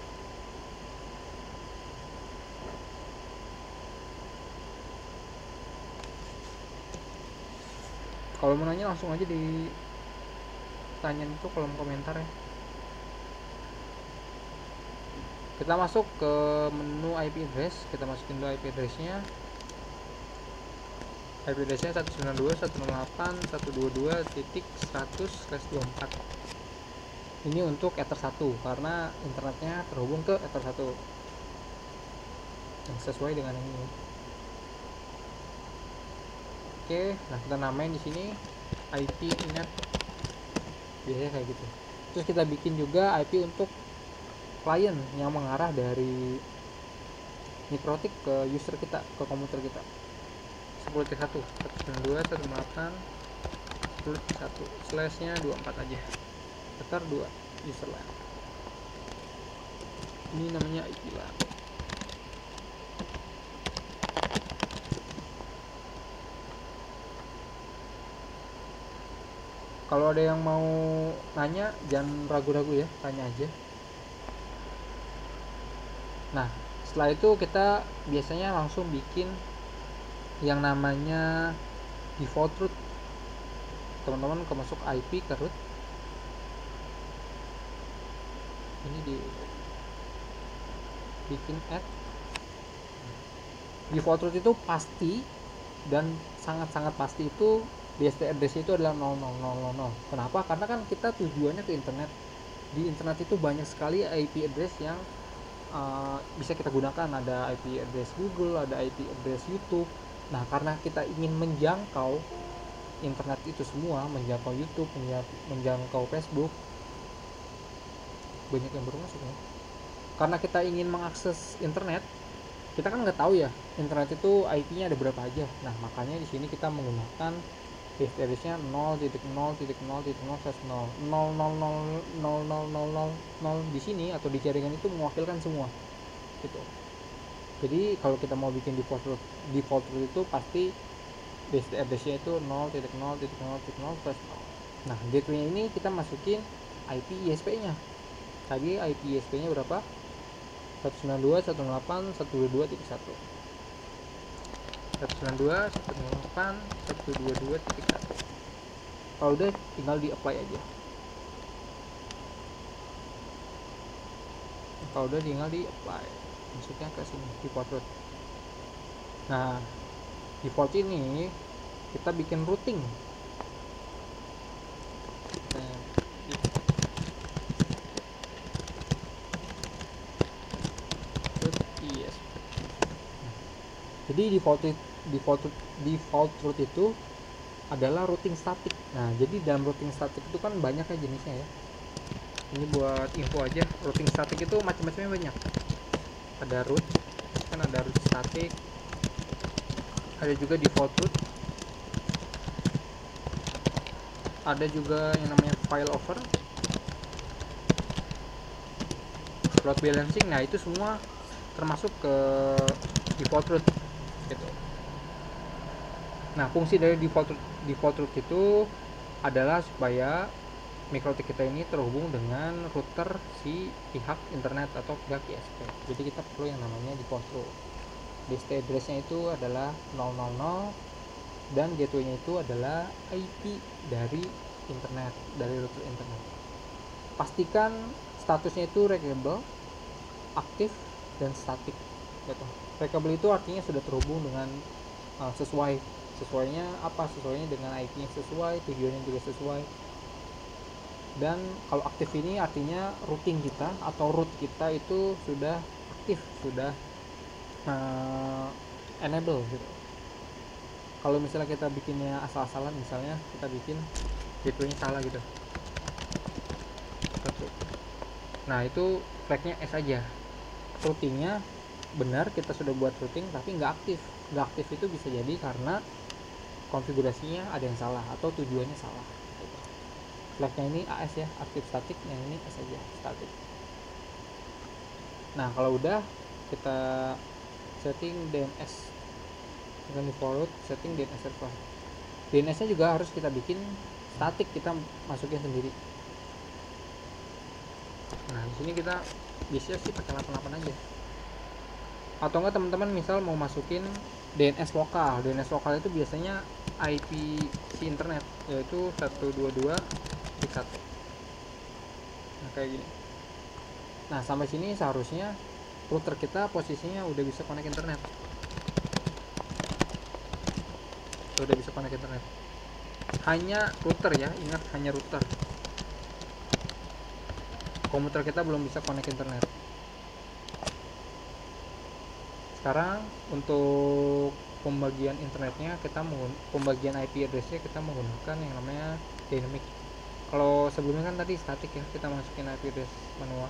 Kalau mau nanya langsung aja di tanyain itu kolom komentar ya. Kita masuk ke menu I P address, kita masukin dulu I P address-nya. I P address-nya seratus sembilan puluh dua titik seratus enam puluh delapan titik seratus dua puluh dua titik seratus slash dua puluh empat. Ini untuk ether satu karena internetnya terhubung ke ether satu. Yang sesuai dengan ini. Oke, nah kita namain di sini I P net. Biasanya kayak gitu. Terus kita bikin juga I P untuk klien yang mengarah dari Mikrotik ke user kita, ke komputer kita. sepuluh titik satu, seratus sembilan puluh dua titik seratus enam puluh delapan titik sepuluh titik satu, slashnya dua puluh empat aja. Sekitar dua user LAN. Ini namanya I P LAN. Kalau ada yang mau nanya, jangan ragu-ragu ya, tanya aja. Nah, setelah itu kita biasanya langsung bikin yang namanya default root. Teman-teman ke masuk I P ke root. Ini di bikin add. Default root itu pasti dan sangat-sangat pasti itu D S T address itu adalah nol nol nol nol. Kenapa? Karena kan kita tujuannya ke internet. Di internet itu banyak sekali I P address yang uh, bisa kita gunakan. Ada I P address Google, ada I P address YouTube. Nah, karena kita ingin menjangkau internet itu semua, menjangkau YouTube, menjangkau Facebook, banyak yang baru masuk ya. Karena kita ingin mengakses internet, kita kan nggak tahu ya internet itu I P-nya ada berapa aja. Nah makanya di sini kita menggunakan base address-nya nol titik nol titik nol titik nol slash nol nol nol nol nol nol nol nol nol di sini atau di jaringan itu mewakilkan semua gitu. Jadi kalau kita mau bikin default root, default root itu pasti base address-nya itu nol titik nol titik nol titik nol slash nol. Nah gateway ini kita masukin I P I S P-nya. Tadi I P I S P-nya berapa? seratus sembilan puluh dua titik satu delapan titik satu dua dua titik satu seratus sembilan puluh dua titik satu delapan titik satu dua dua titik satu. Kalau udah tinggal di apply aja. Kalau udah tinggal di apply, masuknya ke sini default root. Nah default ini kita bikin routing. Jadi default default default root itu adalah routing statik. Nah, jadi dalam routing statik itu kan banyak ya jenisnya ya. Ini buat info aja, routing statik itu macam-macamnya banyak. Ada root, kan ada root statik. Ada juga default root. Ada juga yang namanya file over. Load balancing. Nah, itu semua termasuk ke default root gitu. Nah, fungsi dari default root, default root itu adalah supaya mikrotik kita ini terhubung dengan router si pihak internet atau pihak I S P. Jadi kita perlu yang namanya default root. Base address-nya itu adalah nol nol nol dan gateway-nya itu adalah I P dari internet, dari router internet. Pastikan statusnya itu reachable, aktif, dan static gitu. Reachable itu artinya sudah terhubung dengan uh, sesuai. Sesuainya apa? Sesuainya dengan I P-nya sesuai, tujuannya juga sesuai. Dan kalau aktif ini artinya routing kita atau root kita itu sudah aktif, sudah uh, enable gitu. Kalau misalnya kita bikinnya asal-asalan, misalnya kita bikin gateway-nya salah gitu. Nah, itu flagnya S aja. Routingnya benar, kita sudah buat routing tapi nggak aktif. Nggak aktif itu bisa jadi karena konfigurasinya ada yang salah atau tujuannya salah. Flagnya ini A S ya, aktif statik, yang ini S aja, statik. Nah, kalau udah kita setting D N S dengan default setting D N S server. D N S-nya juga harus kita bikin statik, kita masukin sendiri. Nah, di sini kita biasanya sih pakai delapan delapan aja. Atau enggak teman-teman misal mau masukin D N S lokal. D N S lokal itu biasanya I P si internet, yaitu seratus dua puluh dua titik satu. Nah, kayak gini. Nah, sampai sini seharusnya router kita posisinya udah bisa connect internet. Udah bisa connect internet. Hanya router ya, ingat hanya router. Komputer kita belum bisa connect internet. Sekarang untuk pembagian internetnya kita menggunakan pembagian I P address-nya kita menggunakan yang namanya dynamic. Kalau sebelumnya kan tadi statik ya, kita masukin I P address manual.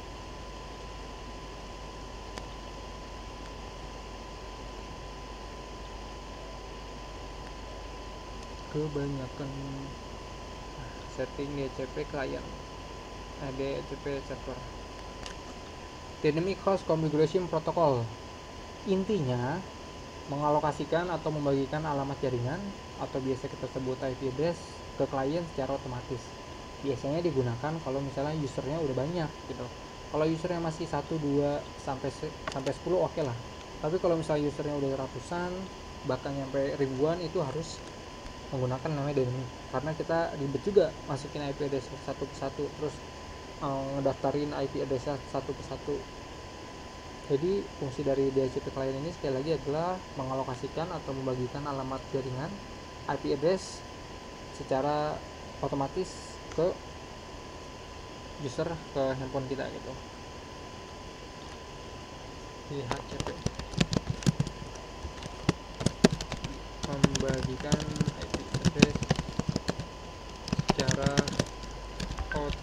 Kebanyakan setting D H C P client, eh, D H C P server. Dynamic Host Configuration Protocol. Intinya mengalokasikan atau membagikan alamat jaringan atau biasa kita sebut I P address ke klien secara otomatis. Biasanya digunakan kalau misalnya usernya udah banyak gitu. Kalau usernya masih satu, dua sampai sampai sepuluh oke lah. Tapi kalau misalnya usernya udah ratusan bahkan sampai ribuan itu harus menggunakan namanya dynamic, karena kita ribet juga masukin I P address satu persatu, terus uh, ngedaftarin I P address satu persatu. Jadi fungsi dari D H C P client ini sekali lagi adalah mengalokasikan atau membagikan alamat jaringan I P address secara otomatis ke user, ke handphone kita gitu. D H C P membagikan I P address secara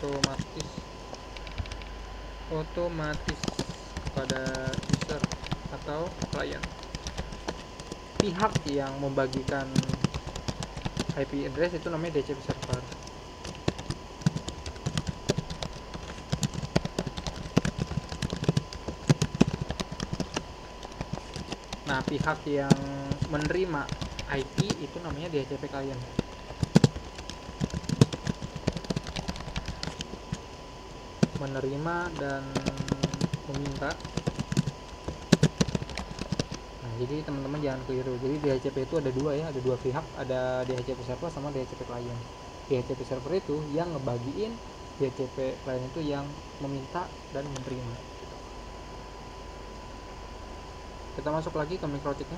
otomatis otomatis pada user atau klien. Pihak yang membagikan I P address itu namanya D H C P server. Nah, pihak yang menerima I P itu namanya D H C P client. Menerima dan meminta. Nah, jadi teman-teman jangan keliru. Jadi D H C P itu ada dua ya, ada dua pihak, ada D H C P server sama D H C P client. D H C P server itu yang ngebagiin, D H C P client itu yang meminta dan menerima. Kita masuk lagi ke mikrotiknya.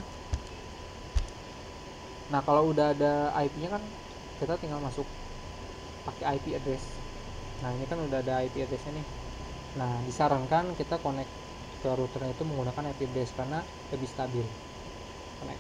Nah, kalau udah ada I P-nya kan kita tinggal masuk pakai I P address. Nah, ini kan udah ada I P address-nya nih. Nah, disarankan kita connect ke routernya itu menggunakan I P address karena lebih stabil. Connect.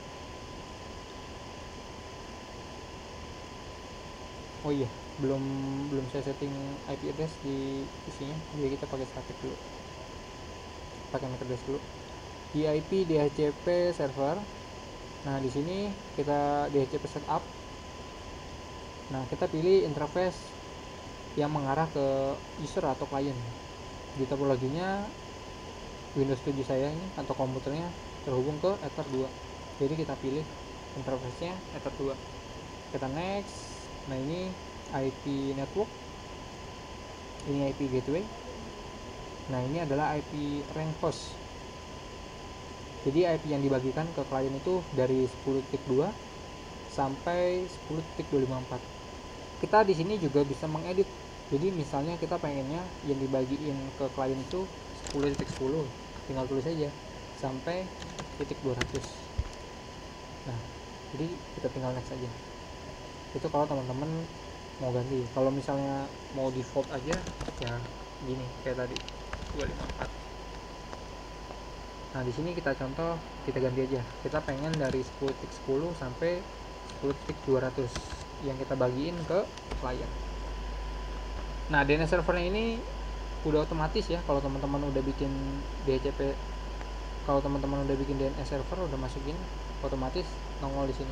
Oh iya, belum belum saya setting I P address di P C-nya. Jadi kita pakai static dulu. Pakai M A C address dulu. Di I P D H C P server. Nah, di sini kita D H C P setup. Nah, kita pilih interface yang mengarah ke user atau klien. Di topologinya Windows tujuh saya ini atau komputernya terhubung ke Ether dua. Jadi kita pilih interface-nya Ether dua. Kita next. Nah, ini I P network. Ini I P gateway. Nah, ini adalah I P rank host. Jadi I P yang dibagikan ke klien itu dari sepuluh titik dua sampai sepuluh titik dua lima empat. Kita di sini juga bisa mengedit. Jadi misalnya kita pengennya yang dibagiin ke klien itu sepuluh titik sepuluh, tinggal tulis aja sampai titik dua ratus. Nah, jadi kita tinggal next aja. Itu kalau teman-teman mau ganti. Kalau misalnya mau default aja ya gini kayak tadi dua lima empat. Nah, di sini kita contoh, kita ganti aja. Kita pengen dari sepuluh titik sepuluh sampai sepuluh titik dua ratus yang kita bagiin ke klien. Nah, D N S servernya ini udah otomatis ya. Kalau teman-teman udah bikin D H C P, kalau teman-teman udah bikin D N S server udah masukin, otomatis nongol di sini.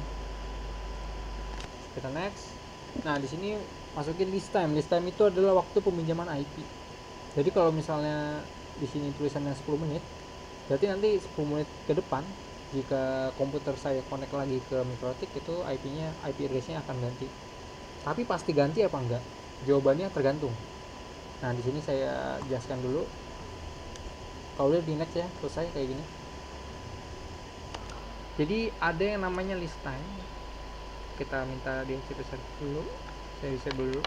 Kita next. Nah, di sini masukin list time. List time itu adalah waktu peminjaman I P. Jadi kalau misalnya di sini tulisannya sepuluh menit, berarti nanti sepuluh menit ke depan jika komputer saya connect lagi ke mikrotik itu I P-nya I P address-nya akan ganti. Tapi pasti ganti apa enggak? Jawabannya tergantung. Nah, di sini saya jelaskan dulu. Kalau udah di next ya, selesai kayak gini. Jadi ada yang namanya list time. Kita minta D H C P server dulu. Saya disable dulu.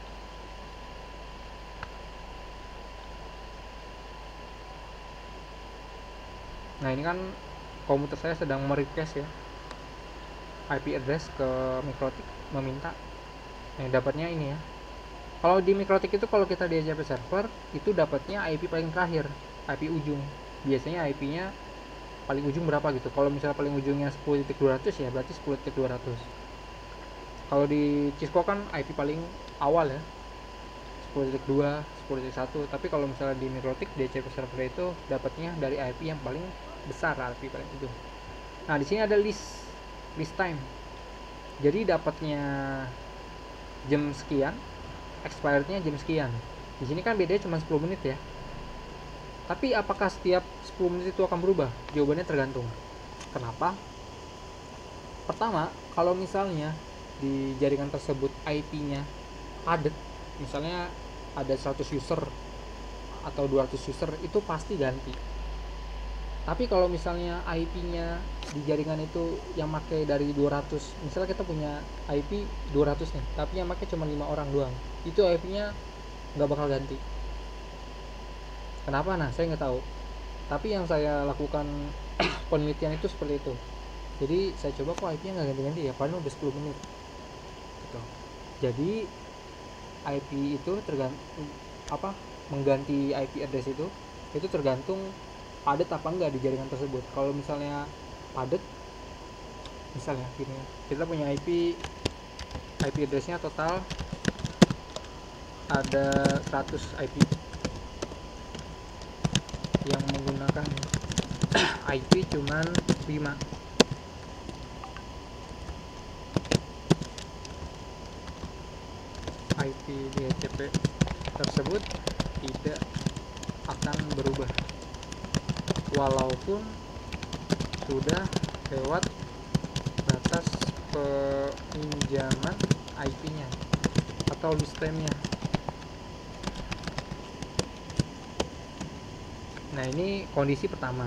Nah, ini kan komputer saya sedang merequest ya I P address ke mikrotik, meminta. Nah, dapatnya ini ya. Kalau di mikrotik itu kalau kita D H C P server itu dapatnya I P paling terakhir, I P ujung. Biasanya I P-nya paling ujung berapa gitu. Kalau misalnya paling ujungnya sepuluh titik dua ratus ya berarti sepuluh titik dua ratus. Kalau di Cisco kan I P paling awal ya, sepuluh titik dua, sepuluh titik satu. Tapi kalau misalnya di mikrotik D H C P server itu dapatnya dari I P yang paling besar, I P paling ujung. Nah, di sini ada list list time. Jadi dapatnya jam sekian, expirednya jam sekian. Di sini kan bedanya cuma sepuluh menit ya. Tapi apakah setiap sepuluh menit itu akan berubah? Jawabannya tergantung. Kenapa? Pertama, kalau misalnya di jaringan tersebut I P-nya padat, misalnya ada seratus user atau dua ratus user, itu pasti ganti. Tapi kalau misalnya I P-nya di jaringan itu yang pakai dari dua ratus, misalnya kita punya I P dua ratus nih, tapi yang pakai cuma lima orang doang, itu I P-nya nggak bakal ganti. Kenapa? Nah, saya nggak tahu. Tapi yang saya lakukan penelitian itu seperti itu. Jadi saya coba kok I P-nya nggak ganti-ganti ya, padahal udah sepuluh menit. Gitu. Jadi I P itu tergantung apa mengganti I P address itu itu tergantung padat apa enggak di jaringan tersebut. Kalau misalnya padat, misalnya gini, kita punya I P I P address-nya total ada seratus I P yang menggunakan I P cuman lima. I P D H C P tersebut tidak akan berubah walaupun sudah lewat batas peminjaman I P-nya atau lease time-nya. Nah, ini kondisi pertama.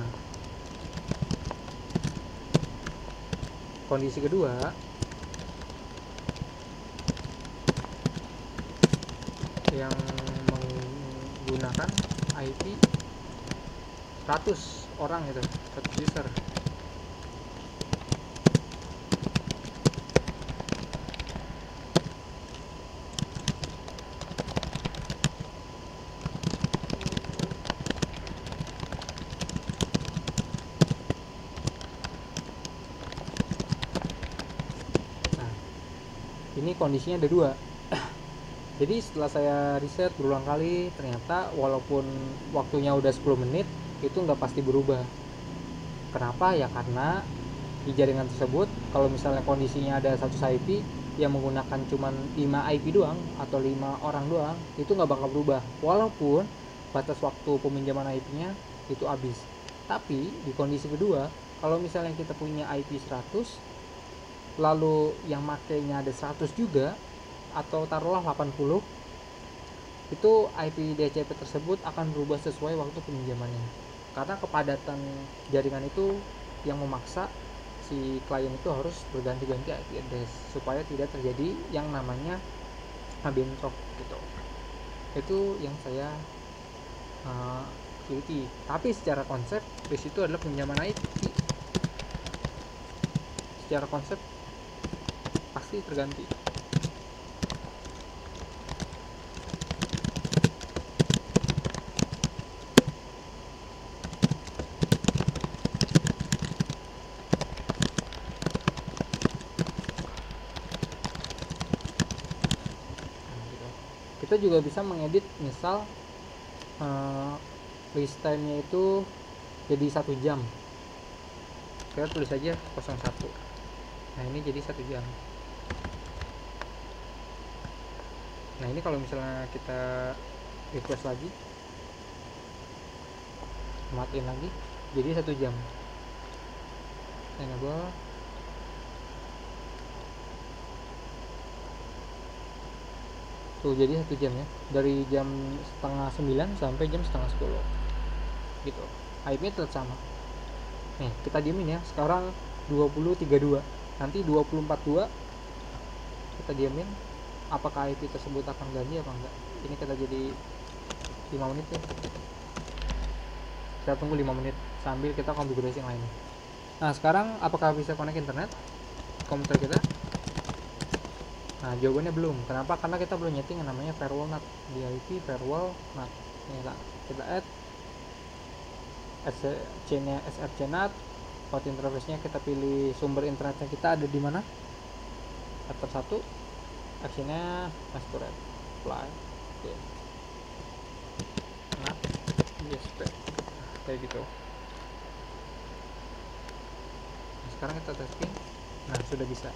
Kondisi kedua, yang menggunakan I P seratus orang itu, seratus user. Nah, ini kondisinya ada dua. Jadi setelah saya riset berulang kali, ternyata walaupun waktunya udah sepuluh menit, itu nggak pasti berubah. Kenapa? Ya karena di jaringan tersebut, kalau misalnya kondisinya ada satu I P yang menggunakan cuma lima I P doang atau lima orang doang, itu nggak bakal berubah walaupun batas waktu peminjaman I P-nya itu habis. Tapi di kondisi kedua, kalau misalnya kita punya I P seratus, lalu yang makainya ada seratus juga, atau taruhlah delapan puluh, itu I P D H C P tersebut akan berubah sesuai waktu peminjamannya, karena kepadatan jaringan itu yang memaksa si klien itu harus berganti-ganti I P address supaya tidak terjadi yang namanya bentrok gitu. Itu yang saya uh, teliti. Tapi secara konsep di situ adalah pinjaman I P. Secara konsep pasti terganti. Kita juga bisa mengedit, misal uh, list time-nya itu jadi satu jam. Kita tulis aja nol satu. Nah, ini jadi satu jam. Nah, ini kalau misalnya kita request lagi, matiin lagi, jadi satu jam. Enable. Tuh, jadi satu jam ya, dari jam setengah sembilan sampai jam setengah sepuluh gitu. I P-nya tetap sama. Nih, kita diemin ya. Sekarang dua puluh tiga puluh dua, nanti dua puluh empat puluh dua kita diemin. Apakah I P tersebut akan ganti apa enggak? Ini kita jadi lima menit ya. Kita tunggu lima menit sambil kita konfigurasi yang lain. Nah, sekarang apakah bisa connect internet komputer kita? Nah, jawabannya belum. Kenapa? Karena kita belum nyeting yang namanya firewall N A T di I P firewall N A T. Ini lah, kita add S C-nya S R C N A T, port interface-nya kita pilih sumber internetnya kita ada di mana. Chapter satu, aksinya masquerade apply okay. N A T I S P kayak gitu. Nah, sekarang kita testing. Nah, sudah bisa.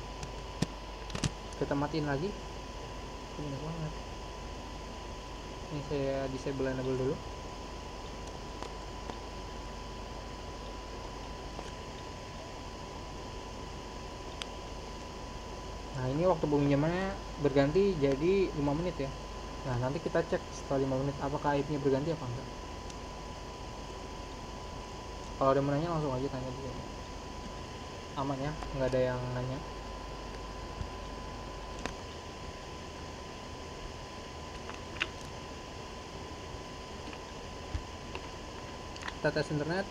Kita matiin lagi. Ini banyak banget. Ini saya disable enable dulu. Nah, ini waktu peminjamannya berganti jadi lima menit ya. Nah, nanti kita cek setelah lima menit apakah I P-nya berganti apa enggak. Kalau ada yang nanya langsung aja tanya di sini. Aman ya, nggak ada yang nanya. Kita tes internet.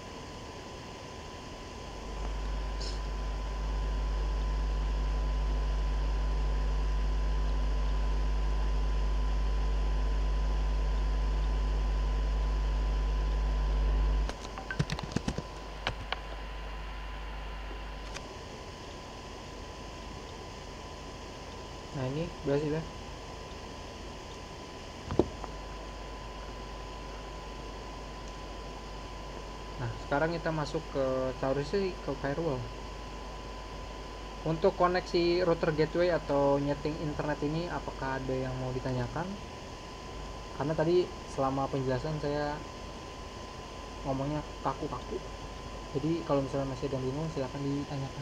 Nah, ini berhasil ya. Nah, sekarang kita masuk ke seharusnya ke firewall. Untuk koneksi router gateway atau nyeting internet ini, apakah ada yang mau ditanyakan? Karena tadi selama penjelasan saya ngomongnya kaku-kaku, jadi kalau misalnya masih ada yang bingung silahkan ditanyakan.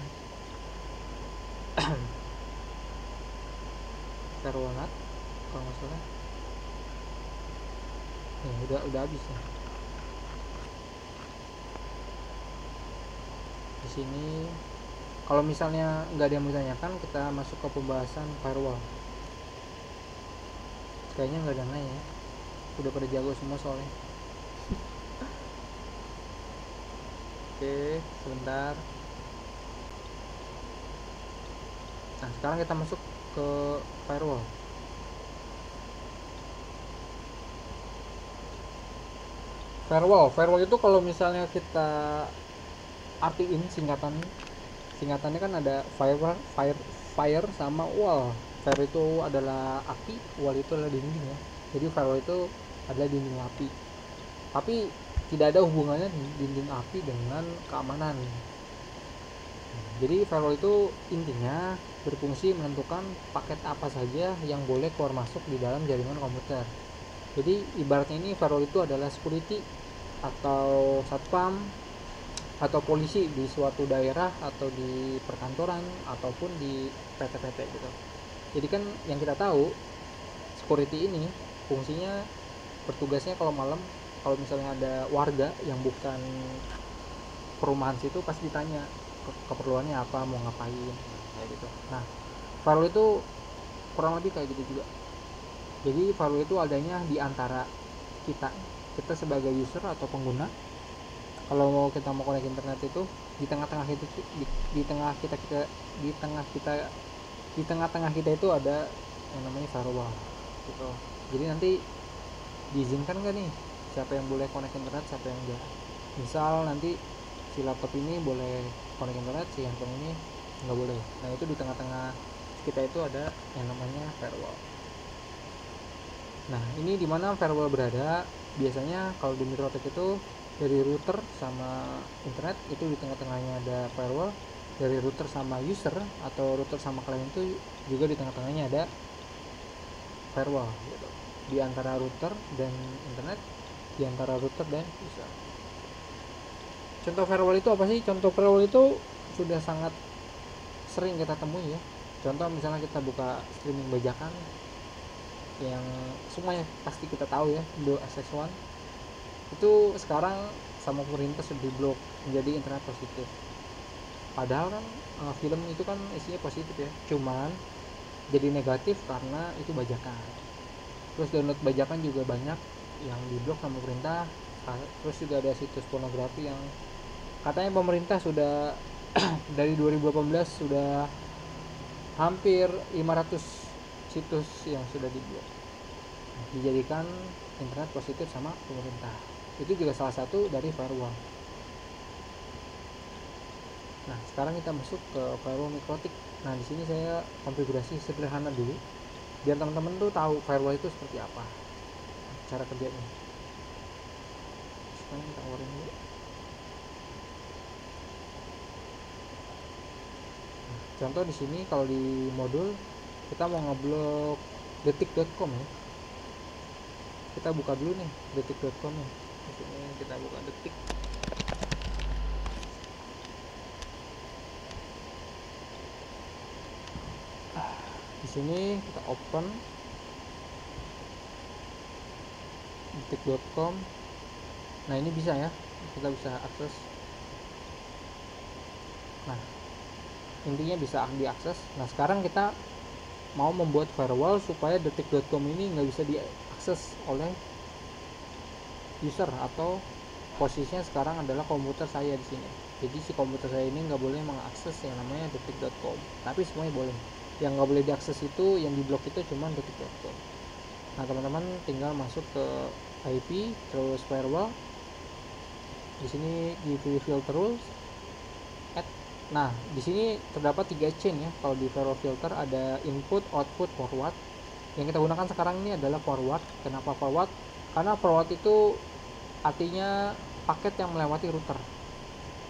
Firewall nat kalau nggak salah nih udah udah habis ya. Di sini kalau misalnya nggak ada yang mau ditanyakan, kita masuk ke pembahasan firewall. Kayaknya nggak ada yang nanya ya, udah pada jago semua soalnya. Oke, sebentar. Nah, sekarang kita masuk ke firewall. Firewall, firewall itu kalau misalnya kita artiin singkatan singkatannya kan ada fire, fire, fire sama wall. Fire itu adalah api, wall itu adalah dinding ya. Jadi firewall itu adalah dinding api. Tapi tidak ada hubungannya dinding api dengan keamanan. Jadi firewall itu intinya berfungsi menentukan paket apa saja yang boleh keluar masuk di dalam jaringan komputer. Jadi ibaratnya ini firewall itu adalah security atau satpam atau polisi di suatu daerah atau di perkantoran ataupun di P T P T gitu. Jadi kan yang kita tahu security ini fungsinya bertugasnya kalau malam, kalau misalnya ada warga yang bukan perumahan situ pasti ditanya ke- keperluannya apa, mau ngapain kayak gitu. Nah, firewall itu kurang lebih kayak gitu juga. Jadi firewall itu adanya di antara kita kita sebagai user atau pengguna. Kalau mau kita mau connect internet itu di tengah-tengah itu di, di tengah kita kita di tengah kita di tengah-tengah kita itu ada yang namanya firewall gitu. Jadi nanti diizinkan nggak nih siapa yang boleh connect internet, siapa yang enggak. Misal nanti si laptop ini boleh connect internet, si handphone ini nggak boleh. Nah, itu di tengah-tengah kita itu ada yang namanya firewall. Nah, ini dimana firewall berada? Biasanya kalau di Mikrotik itu dari router sama internet itu di tengah-tengahnya ada firewall. Dari router sama user atau router sama klien itu juga di tengah-tengahnya ada firewall gitu. Di antara router dan internet, di antara router dan user. Contoh firewall itu apa sih? Contoh firewall itu sudah sangat sering kita temui ya. Contoh misalnya kita buka streaming bajakan yang semuanya pasti kita tahu ya, Indo S X satu itu sekarang sama pemerintah sudah diblok menjadi internet positif. Padahal kan uh, film itu kan isinya positif ya, cuman jadi negatif karena itu bajakan. Terus download bajakan juga banyak yang diblok sama pemerintah. Terus juga ada situs pornografi yang katanya pemerintah sudah dari dua ribu delapan belas sudah hampir lima ratus situs yang sudah diblok, dijadikan internet positif sama pemerintah. Itu juga salah satu dari firewall. Nah, sekarang kita masuk ke firewall Mikrotik. Nah, di sini saya konfigurasi sederhana dulu biar teman-teman tuh tahu firewall itu seperti apa cara kerjanya. Sekarang kita keluarin dulu. Nah, contoh di sini kalau di modul kita mau ngeblok detik dot com ya. Kita buka dulu nih detik dot com nih. Di sini kita buka detik. Di sini kita open detik dot com. Nah, ini bisa ya, kita bisa akses. Nah, intinya bisa diakses. Nah, sekarang kita mau membuat firewall supaya detik dot com ini nggak bisa diakses oleh user, atau posisinya sekarang adalah komputer saya di sini. Jadi si komputer saya ini nggak boleh mengakses yang namanya detik dot com, tapi semuanya boleh. Yang nggak boleh diakses itu, yang diblok itu cuma detik dot com. Nah, teman-teman tinggal masuk ke I P, terus firewall. Di sini di filter rules. Nah, di sini terdapat tiga chain ya. Kalau di firewall filter ada input, output, forward. Yang kita gunakan sekarang ini adalah forward. Kenapa forward? Karena forward itu artinya paket yang melewati router.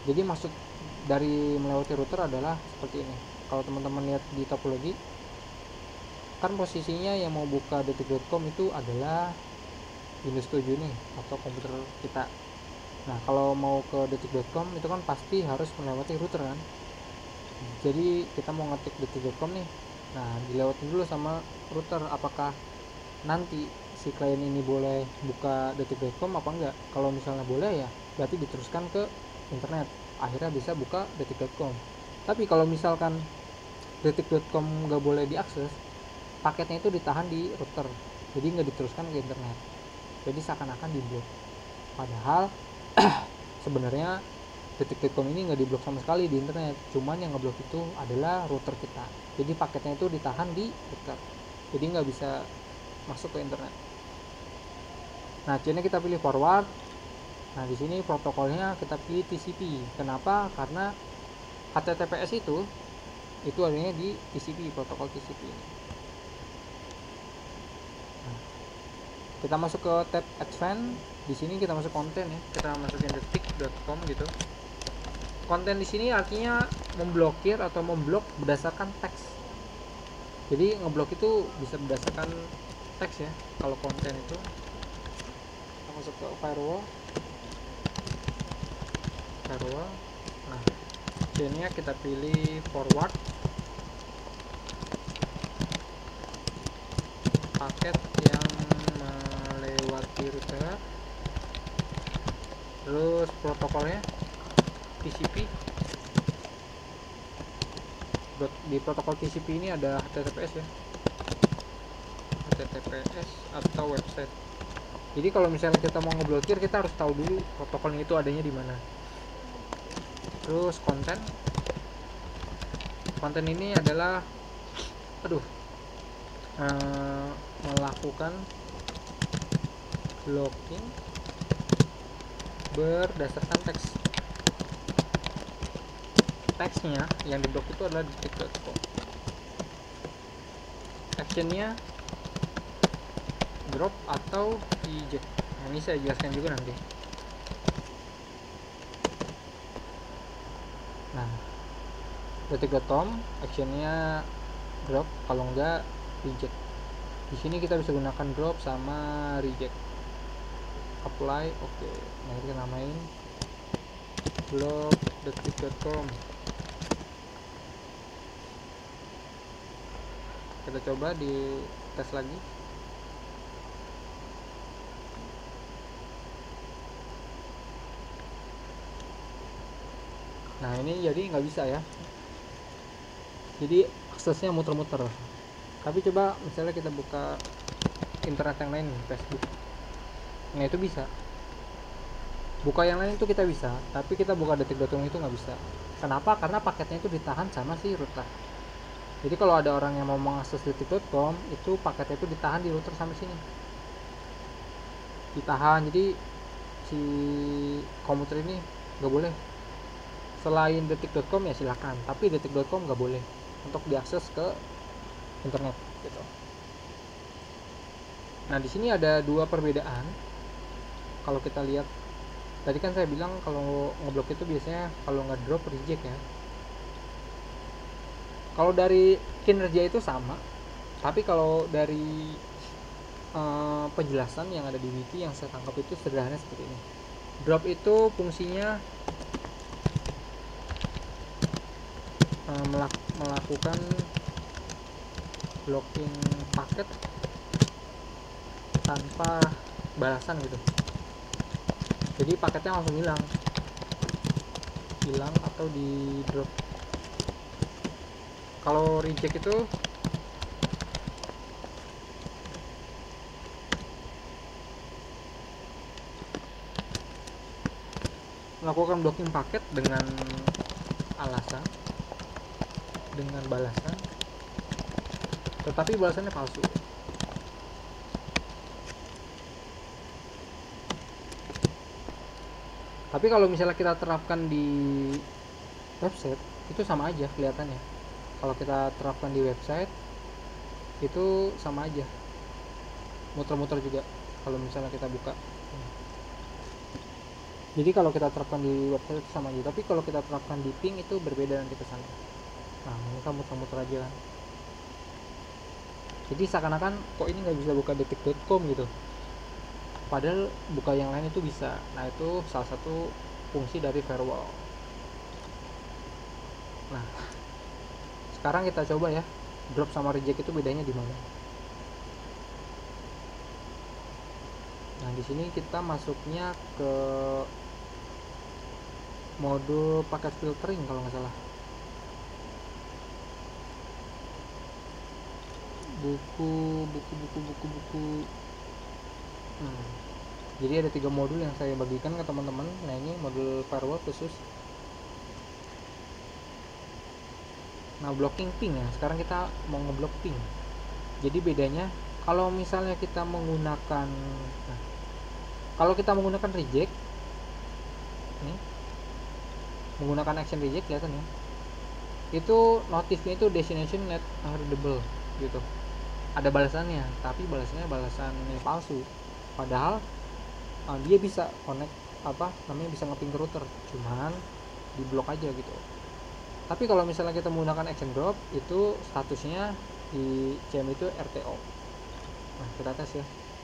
Jadi maksud dari melewati router adalah seperti ini. Kalau teman-teman lihat di topologi, kan posisinya yang mau buka detik dot com itu adalah Windows tujuh nih atau komputer kita. Nah, kalau mau ke detik dot com itu kan pasti harus melewati router kan. Jadi kita mau ngetik detik dot com nih. Nah, dilewatin dulu sama router, apakah nanti si klien ini boleh buka detik dot com apa enggak. Kalau misalnya boleh, ya berarti diteruskan ke internet, akhirnya bisa buka detik dot com. Tapi kalau misalkan detik dot com nggak boleh diakses, paketnya itu ditahan di router, jadi nggak diteruskan ke internet, jadi seakan-akan diblok. Padahal sebenarnya detik dot com ini nggak diblok sama sekali di internet, cuman yang ngeblok itu adalah router kita. Jadi paketnya itu ditahan di router, jadi nggak bisa masuk ke internet. Nah, sini kita pilih forward. Nah, di sini protokolnya kita pilih T C P. Kenapa? Karena H T T P S itu itu adanya di T C P, protokol T C P ini. Nah, kita masuk ke tab advance. Di sini kita masuk konten ya. Kita masukin detik dot com gitu. Konten di sini artinya memblokir atau memblok berdasarkan teks. Jadi ngeblok itu bisa berdasarkan teks ya. Kalau konten itu kita masuk ke firewall. Firewall. Nah, ini kita pilih forward. Paket yang melewati router. Terus protokolnya T C P. Di protokol T C P ini ada H T T P S ya, H T T P S atau website. Jadi kalau misalnya kita mau ngeblokir, kita harus tahu dulu protokolnya itu adanya di mana. Terus konten, konten ini adalah, aduh, eh, melakukan blocking berdasarkan teks. Teksnya yang diblok itu adalah detik dot com. Actionnya drop atau eject. Nah, ini saya jelaskan juga nanti. Nah, detik dot com actionnya drop, kalau enggak reject. Di sini kita bisa gunakan drop sama reject. Apply, oke. Okay. Nah, kita namain blog detik dot com. Kita coba di tes lagi. Nah, ini jadi nggak bisa ya, jadi aksesnya muter-muter. Tapi coba misalnya kita buka internet yang lain, Facebook, nah itu bisa. Buka yang lain itu kita bisa, tapi kita buka detik dot com itu nggak bisa. Kenapa? Karena paketnya itu ditahan sama si router. Jadi kalau ada orang yang mau mengakses detik dot com, itu paketnya itu ditahan di router sampai sini, ditahan. Jadi si komputer ini nggak boleh. Selain detik dot com ya silakan, tapi detik dot com nggak boleh untuk diakses ke internet gitu. Nah, di sini ada dua perbedaan. Kalau kita lihat, tadi kan saya bilang kalau ngeblok itu biasanya kalau nggak drop reject ya. Kalau dari kinerja itu sama, tapi kalau dari uh, penjelasan yang ada di wiki yang saya tangkap itu sederhana seperti ini. Drop itu fungsinya uh, melak- melakukan blocking paket tanpa balasan gitu. Jadi paketnya langsung hilang, hilang atau di drop. Kalau reject itu melakukan blocking paket dengan alasan, dengan balasan, tetapi balasannya palsu. Tapi kalau misalnya kita terapkan di website, itu sama aja kelihatannya. Kalau kita terapkan di website, itu sama aja, muter-muter juga. Kalau misalnya kita buka, Jadi kalau kita terapkan di website itu sama aja, tapi kalau kita terapkan di ping itu berbeda nanti kesannya. Nah ini kan muter-muter aja kan, jadi seakan-akan kok ini nggak bisa buka detik dot com gitu, padahal buka yang lain itu bisa. Nah itu salah satu fungsi dari firewall. Nah sekarang kita coba ya, drop sama reject itu bedanya di mana. Nah di sini kita masuknya ke mode paket filtering kalau nggak salah. Buku buku buku buku buku hmm. Jadi ada tiga modul yang saya bagikan ke teman-teman. Nah ini modul firewall khusus. Nah blocking ping ya, sekarang kita mau ngeblok ping. Jadi bedanya kalau misalnya kita menggunakan nah, kalau kita menggunakan reject nih, menggunakan action reject kelihatan ya, itu notifnya itu destination net unreadable gitu, ada balasannya, tapi balasannya balasan palsu, padahal uh, dia bisa connect apa namanya, bisa ngeping ke router, cuman di blok aja gitu. Tapi kalau misalnya kita menggunakan action drop, itu statusnya di C M itu R T O. Nah kita tes ya.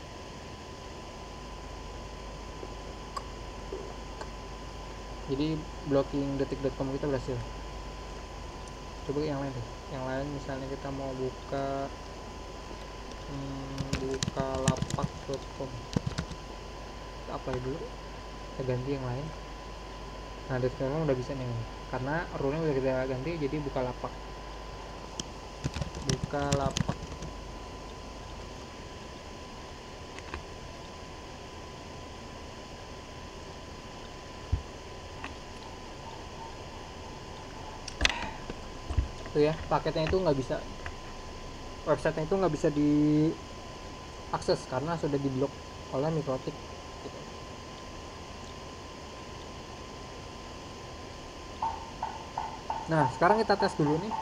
Jadi blocking detik dot com kita berhasil. Coba yang lain deh, yang lain misalnya kita mau buka hmm, buka lapak dot com, kita apply dulu, kita ganti yang lain. Nah dari sekarang udah bisa nih, karena rule nya udah kita ganti, jadi buka lapak buka lapak tuh ya, paketnya itu nggak bisa, websitenya itu nggak bisa diakses karena sudah diblok oleh MikroTik gitu. Nah sekarang kita tes dulu nih.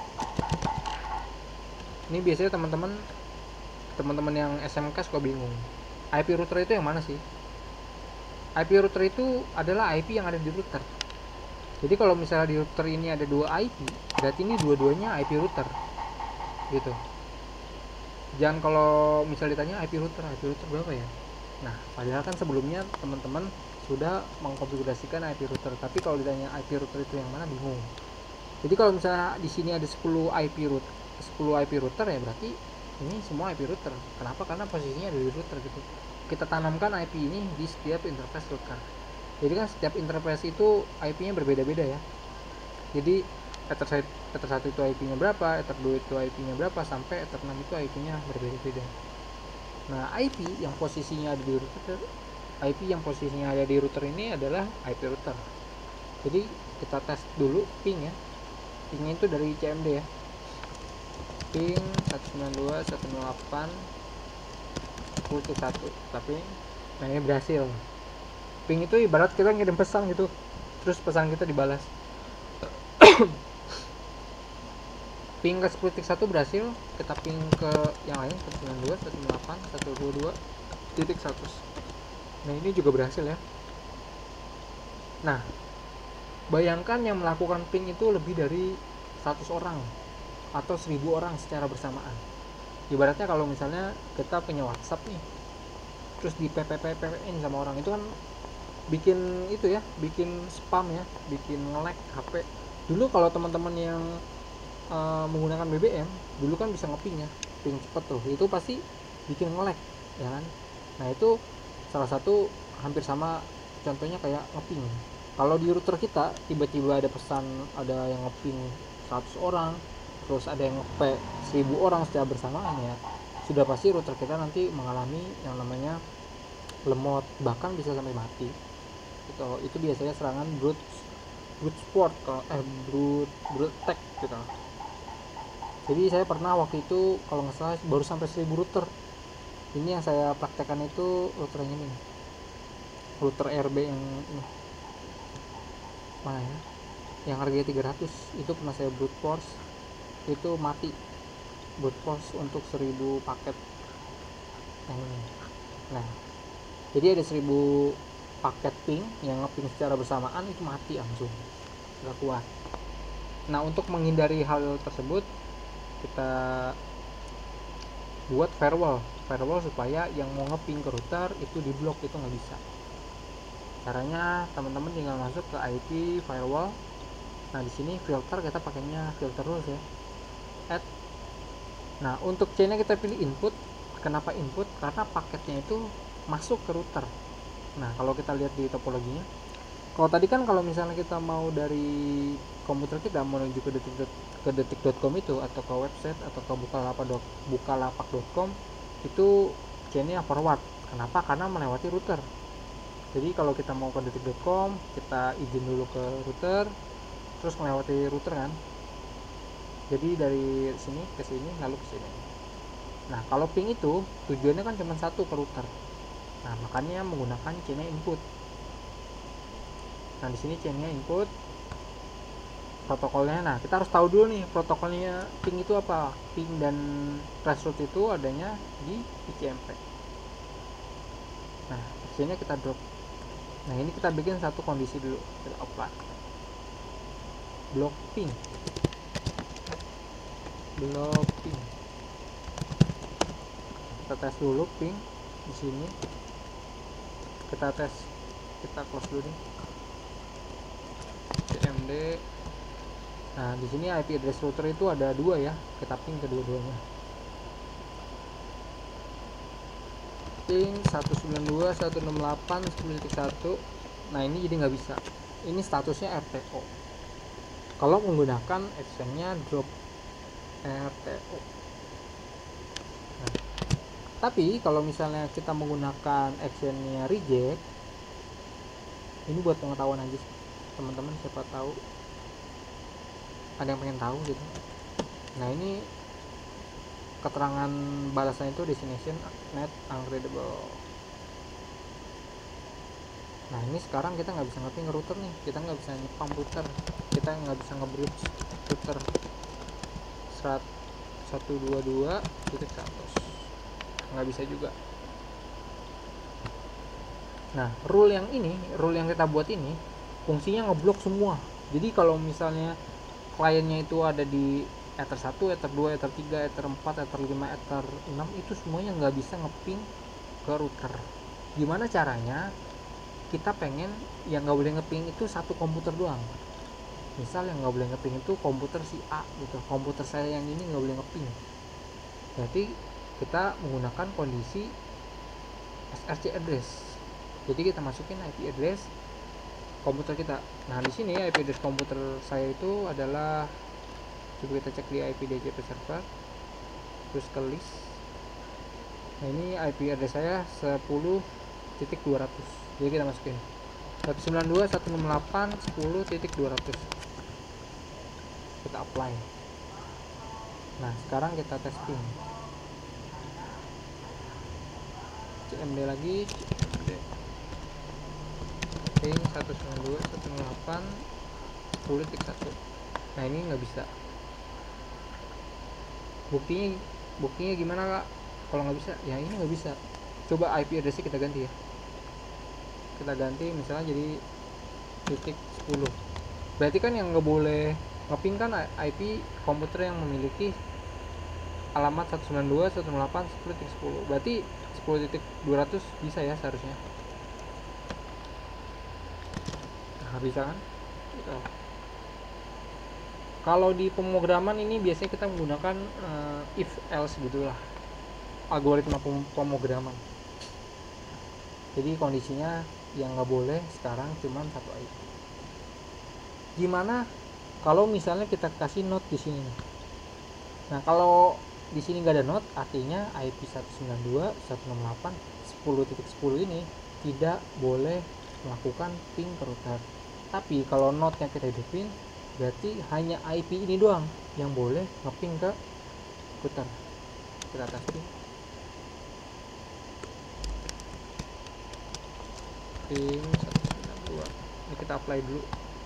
Ini biasanya teman-teman teman-teman yang S M K suka bingung, I P router itu yang mana sih? I P router itu adalah I P yang ada di router. Jadi kalau misalnya di router ini ada dua I P, berarti ini dua-duanya I P router gitu. Jangan kalau misalnya ditanya I P router, I P router berapa ya? Nah, padahal kan sebelumnya teman-teman sudah mengkonfigurasikan I P router, tapi kalau ditanya I P router itu yang mana, bingung. Jadi kalau misalnya di sini ada sepuluh I P router, sepuluh I P router ya berarti ini semua I P router. Kenapa? Karena posisinya ada di router gitu. Kita tanamkan I P ini di setiap interface router. Jadi kan setiap interface itu I P-nya berbeda-beda ya. Jadi ether satu itu I P-nya berapa, ether dua itu I P-nya berapa, sampai ether enam itu I P-nya berbeda-beda. Nah, I P yang posisinya ada di router, I P yang posisinya ada di router ini adalah I P router. Jadi kita tes dulu ping ya. Pingnya itu dari C M D ya. Ping seratus sembilan puluh dua titik seratus delapan titik satu. Tapi nah ini berhasil. Ping itu ibarat kita ngirim pesan gitu, terus pesan kita dibalas. Ping ke sepuluh titik satu berhasil, kita ping ke yang lain seratus sembilan puluh dua titik seratus delapan titik seratus dua puluh dua titik seratus. Nah ini juga berhasil ya. Nah bayangkan yang melakukan ping itu lebih dari seratus orang atau seribu orang secara bersamaan. Ibaratnya kalau misalnya kita punya WhatsApp nih, terus di P P P P N sama orang, itu kan bikin itu ya, bikin spam ya, bikin nge-lag H P. Dulu kalau teman-teman yang uh, menggunakan B B M dulu kan bisa nge-ping ya, ping cepet tuh, itu pasti bikin nge-lag ya kan. Nah itu salah satu hampir sama contohnya kayak nge-ping. Kalau di router kita tiba-tiba ada pesan, ada yang nge-ping seratus orang, terus ada yang nge-p seribu orang secara bersamaan, ya sudah pasti router kita nanti mengalami yang namanya lemot, bahkan bisa sampai mati. Itu, itu biasanya serangan brute brute sport kalau eh brute brute attack gitu. Jadi saya pernah waktu itu kalau nggak salah baru sampai seribu router. Ini yang saya praktekkan itu router yang ini, router R B yang ini mana ya, yang harganya tiga ratus, itu pernah saya brute force, itu mati brute force untuk seribu paket yang ini. Nah jadi ada seribu paket ping yang ngeping secara bersamaan itu mati langsung, nggak kuat. Nah, untuk menghindari hal tersebut kita buat firewall firewall supaya yang mau ngeping ke router itu diblok, itu nggak bisa. Caranya teman-teman tinggal masuk ke I P firewall. Nah, di sini filter kita pakainya filter rules ya, add. Nah, untuk chainnya kita pilih input. Kenapa input? Karena paketnya itu masuk ke router. Nah, kalau kita lihat di topologinya, kalau tadi kan kalau misalnya kita mau dari komputer kita menuju ke detik ke detik dot com itu, atau ke website atau ke bukalapak bukalapak dot com itu chainnya forward. Kenapa? Karena melewati router. Jadi kalau kita mau ke detik dot com, kita izin dulu ke router, terus melewati router kan. Jadi dari sini ke sini lalu ke sini. Nah, kalau ping itu tujuannya kan cuma satu, ke router. Nah, makanya menggunakan chainnya input. Nah, di sini chainnya input, protokolnya. Nah, kita harus tahu dulu nih protokolnya ping itu apa. Ping dan threshold itu adanya di P C M P. Nah, di sini kita drop. Nah, ini kita bikin satu kondisi dulu, kita apply block ping, block ping. Kita tes dulu ping di sini. Kita tes, kita close dulu nih C M D. Nah, di sini I P address router itu ada dua ya, kita ping kedua-duanya. Ping seratus sembilan puluh dua titik seratus enam puluh delapan titik sepuluh titik satu. Nah, ini jadi nggak bisa. Ini statusnya R T O. Kalau menggunakan actionnya drop R T O. Nah, tapi kalau misalnya kita menggunakan actionnya reject, ini buat pengetahuan aja sih teman-teman, siapa tahu ada yang pengen tahu gitu. Nah, ini keterangan balasan itu destination net unreadable. Nah, ini sekarang kita nggak bisa nge-ping router nih, kita nggak bisa nyepam router, kita nggak bisa nge-bridge router seratus dua puluh dua titik seratus, nggak bisa juga. Nah, rule yang ini, rule yang kita buat ini fungsinya ngeblok semua. Jadi kalau misalnya kliennya itu ada di ether satu, ether dua, ether tiga, ether empat, ether lima, ether enam, itu semuanya nggak bisa ngeping ke router. Gimana caranya? Kita pengen yang nggak boleh ngeping itu satu komputer doang. Misal yang nggak boleh ngeping itu komputer si A gitu, komputer saya yang ini nggak boleh ngeping. Berarti kita menggunakan kondisi S R C address. Jadi kita masukin I P address komputer kita. Nah, di sini I P address komputer saya itu adalah, coba kita cek di I P D H C P server, terus ke list. Nah, ini I P address saya sepuluh titik dua ratus. Jadi kita masukin seratus sembilan puluh dua titik seratus enam puluh delapan titik sepuluh titik dua ratus. Kita apply. Nah, sekarang kita tes ping C M D lagi, C M D ping seratus sembilan puluh dua titik seratus enam puluh delapan titik sepuluh titik satu. Nah, ini nggak bisa. Buktinya buktinya gimana kak kalau nggak bisa? Ya, ini nggak bisa. Coba I P addressnya kita ganti ya, kita ganti misalnya jadi titik sepuluh. Berarti kan yang nggak boleh ngeping kan I P komputer yang memiliki alamat seratus sembilan puluh dua titik seratus enam puluh delapan titik sepuluh titik sepuluh. Berarti sepuluh titik dua ratus bisa ya seharusnya. Nah, bisa kan? Gitu. Kalau di pemrograman ini biasanya kita menggunakan uh, if else gitulah, algoritma pemrograman. Jadi kondisinya yang nggak boleh sekarang cuma satu I P. Gimana kalau misalnya kita kasih note di sini nih? Nah, kalau di sini nggak ada note, artinya I P seratus sembilan puluh dua titik seratus enam puluh delapan titik sepuluh titik sepuluh ini tidak boleh melakukan ping ke router. Tapi kalau note-nya kita hidupin, berarti hanya I P ini doang yang boleh ngeping ke router. Kita testing. Ping seratus sembilan puluh dua. Ini kita apply dulu.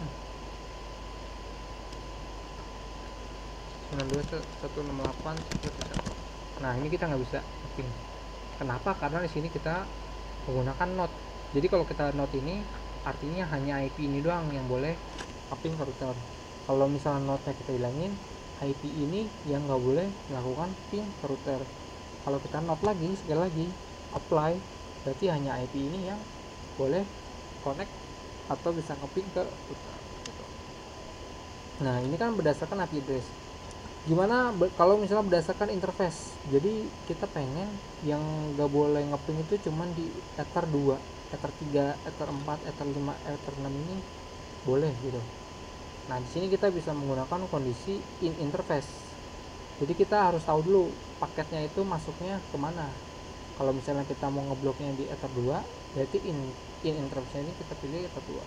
sembilan puluh dua titik seratus enam puluh delapan titik satu. Nah, ini kita nggak bisa ping. Kenapa? Karena di sini kita menggunakan node. Jadi kalau kita note ini artinya hanya I P ini doang yang boleh ping ke router. Kalau misalnya node-nya kita hilangin, I P ini yang nggak boleh melakukan ping ke router. Kalau kita note lagi, sekali lagi apply, berarti hanya I P ini yang boleh connect atau bisa nge-ping ke router. Nah ini kan berdasarkan I P address. Gimana kalau misalnya berdasarkan interface? Jadi kita pengen yang nggak boleh nge-ping itu cuman di ether dua, ether tiga, ether empat, ether lima, ether enam ini boleh gitu. Nah di sini kita bisa menggunakan kondisi in interface. Jadi kita harus tahu dulu paketnya itu masuknya kemana. Kalau misalnya kita mau ngebloknya di ether dua, berarti in in interface ini kita pilih ether dua.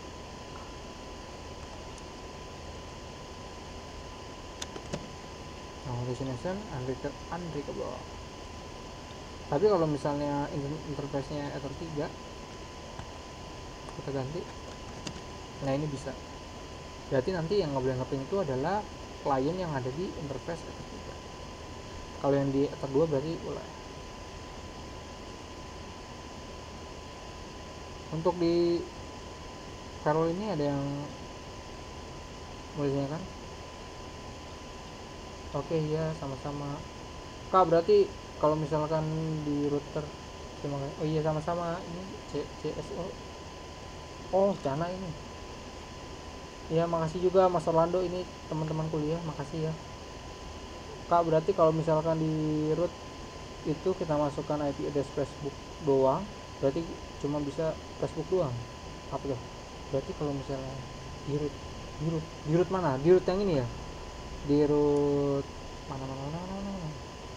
Nah, destination unreachable. Tapi kalau misalnya interface nya ether tiga, kita ganti. Nah ini bisa. Berarti nanti yang nggak boleh nge-ping itu adalah klien yang ada di interface ether tiga. Kalau yang di ether dua berarti boleh. Untuk di firewall ini ada yang boleh ditanyakan? Oke ya, sama-sama. Kak, berarti kalau misalkan di router, terima kasih. Oh iya sama-sama. Ini C S O. Oh, Cana ini. Ya, makasih juga Mas Orlando, ini teman-teman kuliah, makasih ya. Kak, berarti kalau misalkan di root itu kita masukkan I P address Facebook doang, berarti cuma bisa Facebook doang. Apa tuh? Berarti kalau misalnya di root, di root, di root mana? Di root yang ini ya? Di root mana mana mana mana, mana.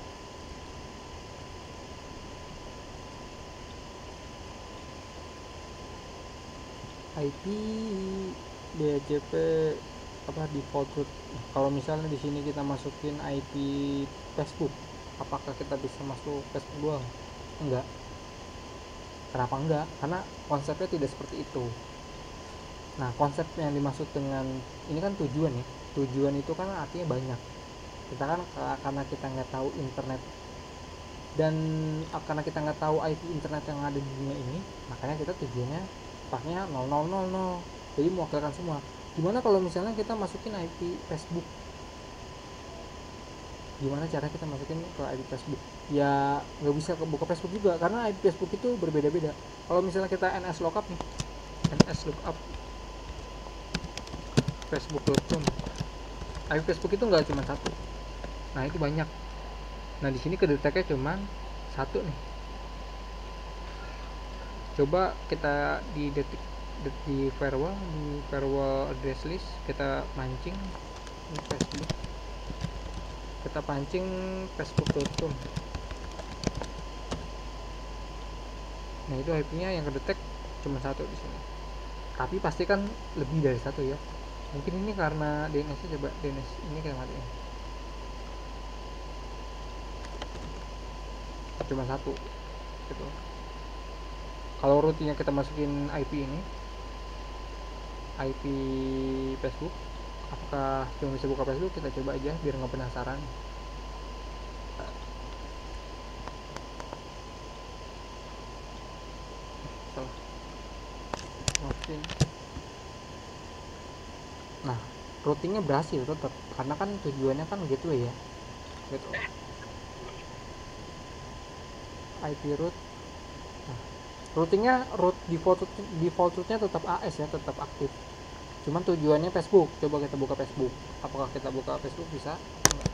I P D H C P apa default root. Nah, kalau misalnya di sini kita masukin I P Facebook, apakah kita bisa masuk Facebook doang? Enggak. Kenapa enggak? Karena konsepnya tidak seperti itu. Nah, konsep yang dimaksud dengan ini kan tujuan ya. Tujuan itu kan artinya banyak. Kita kan karena kita nggak tahu internet dan karena kita nggak tahu I P internet yang ada di dunia ini, makanya kita tujuannya paknya nol nol nol nol. Jadi mewakilkan semua. Gimana kalau misalnya kita masukin I P Facebook? Gimana cara kita masukin ke I P Facebook? Ya nggak bisa buka Facebook juga karena I P Facebook itu berbeda-beda. Kalau misalnya kita N S lookup nih, N S lookup facebook dot com, I P Facebook itu nggak cuma satu. Nah itu banyak. Nah di sini kedeteknya cuma satu nih. Coba kita di detik di firewall, di firewall address list kita mancing ini Facebook, kita pancing facebook dot com. Nah itu I P-nya yang kedetek cuma satu di sini. Tapi pasti kan lebih dari satu ya. Mungkin ini karena D N S-nya, coba D N S ini kayak matiin. Cuma satu gitu. Kalau rutinnya kita masukin I P ini, I P Facebook, apakah cuma bisa buka Facebook? Kita coba aja biar nggak penasaran. Salah. Masukin. Nah, routingnya berhasil tetap, karena kan tujuannya kan gateway ya, gitu. I P root. Nah, routingnya root default default rootnya tetap A S ya, tetap aktif. Cuman tujuannya Facebook. Coba kita buka Facebook. Apakah kita buka Facebook bisa? Enggak.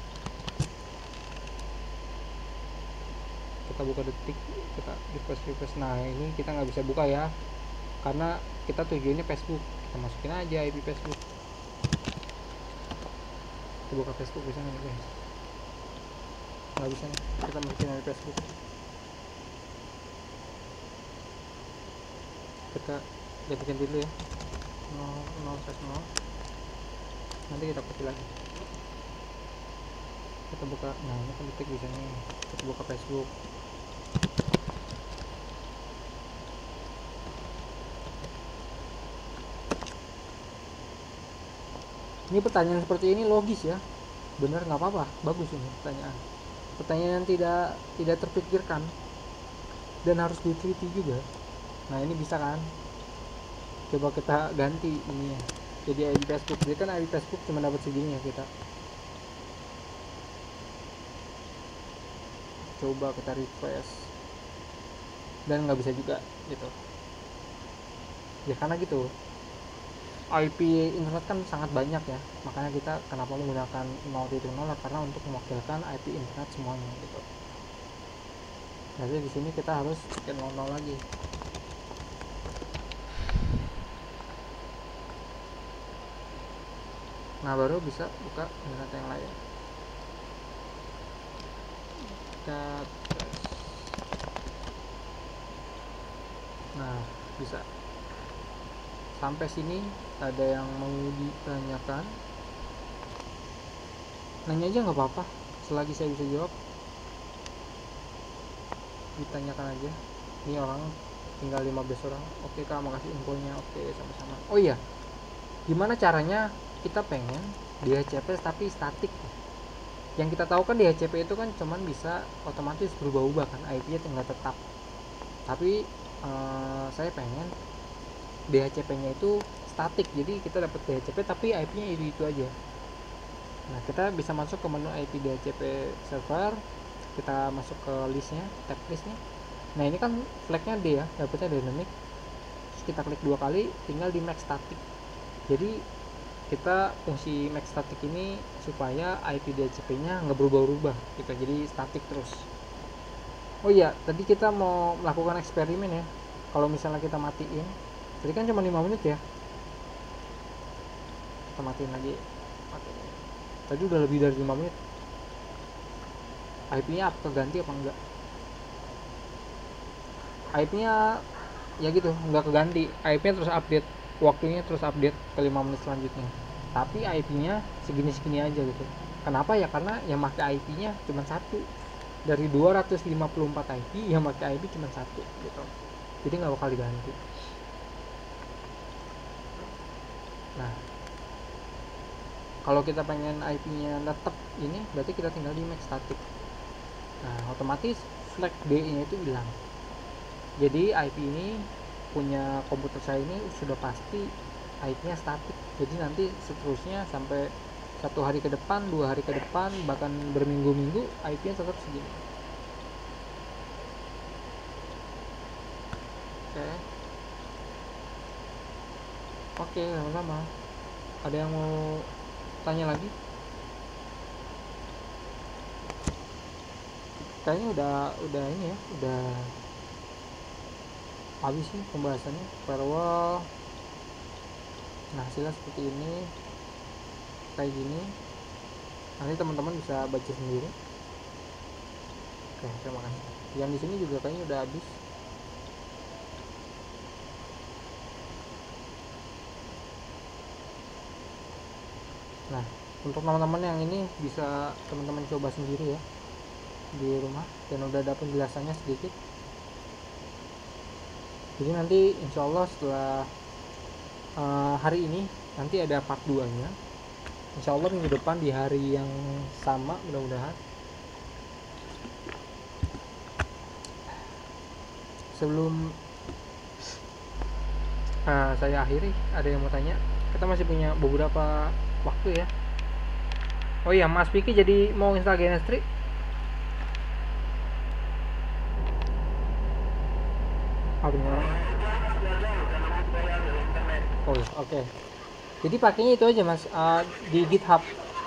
Kita buka detik, kita refresh refresh. Nah ini kita nggak bisa buka ya, karena kita tujuannya Facebook. Kita masukin aja I P Facebook. Kita buka Facebook bisa nggak guys? Nggak bisa nih. Kita masukin I P Facebook. Kita deketin dulu ya, nol nol nol. Nanti kita copy lagi, kita buka. Nah ini kan detik bisa nih, kita buka Facebook. Ini pertanyaan seperti ini logis ya, bener, nggak apa-apa, bagus ini pertanyaan. Pertanyaan yang tidak tidak terpikirkan dan harus diteliti juga. Nah ini bisa kan, coba kita ganti ini ya jadi I D Facebook. Jadi kan I D Facebook cuma dapat segini ya, kita coba kita refresh dan nggak bisa juga gitu ya, karena gitu I P internet kan sangat banyak ya, makanya kita kenapa menggunakan nol titik nol karena untuk mewakilkan I P internet semuanya gitu. Jadi di sini kita harus pakai nol nol lagi. Nah baru bisa buka internet yang lain. Kita press. Nah bisa. Sampai sini ada yang mau ditanyakan, nanya aja nggak apa-apa, selagi saya bisa jawab ditanyakan aja. Ini orang tinggal lima belas orang. Oke kak, makasih infonya. Oke, sama-sama. Oh iya, gimana caranya kita pengen D H C P tapi statik? Yang kita tahu kan D H C P itu kan cuman bisa otomatis berubah-ubah kan, I P-nya tinggal tetap. Tapi eh, saya pengen D H C P-nya itu statik, jadi kita dapat D H C P tapi I P-nya itu itu aja. Nah kita bisa masuk ke menu I P D H C P server, kita masuk ke listnya, tab listnya. Nah ini kan flagnya D ya, dapatnya dynamic. Terus kita klik dua kali, tinggal di make static. Jadi kita fungsi make static ini supaya I P D H C P-nya nggak berubah-ubah gitu, jadi statik terus. Oh iya, tadi kita mau melakukan eksperimen ya. Kalau misalnya kita matiin, tadi kan cuma lima menit ya, kita matiin lagi. Tadi udah lebih dari lima menit. I P-nya apa keganti apa enggak? I P-nya ya gitu, enggak keganti. I P-nya terus update, waktunya terus update ke lima menit selanjutnya. Tapi I P-nya segini-segini aja gitu. Kenapa ya? Karena yang pakai I P-nya cuma satu. Dari dua ratus lima puluh empat I P yang pakai I P cuma satu gitu. Jadi nggak bakal diganti. Nah, kalau kita pengen I P-nya tetap ini, berarti kita tinggal di make static. Nah, otomatis flag D-nya itu hilang. Jadi I P ini punya komputer saya ini sudah pasti I P-nya statik. Jadi nanti seterusnya sampai satu hari ke depan, dua hari ke depan, bahkan berminggu-minggu I P-nya tetap segini. Oke. Oke, sama-sama. Ada yang mau tanya lagi? Kayaknya udah udah ini ya, udah habis sih pembahasannya firewall. Nah hasilnya seperti ini, kayak gini. Nanti teman-teman bisa baca sendiri. Oke, terima kasih. Yang di sini juga kayaknya udah habis. Nah untuk teman-teman yang ini bisa teman-teman coba sendiri ya di rumah, dan udah ada penjelasannya sedikit. Jadi nanti insya Allah setelah uh, hari ini nanti ada part dua nya, insya Allah minggu depan di hari yang sama mudah-mudahan. Sebelum uh, saya akhiri, ada yang mau tanya? Kita masih punya beberapa waktu ya. Oh iya, Mas Vicky jadi mau install Genestri? Oh, oh oke okay. Jadi pakainya itu aja Mas, uh, di GitHub.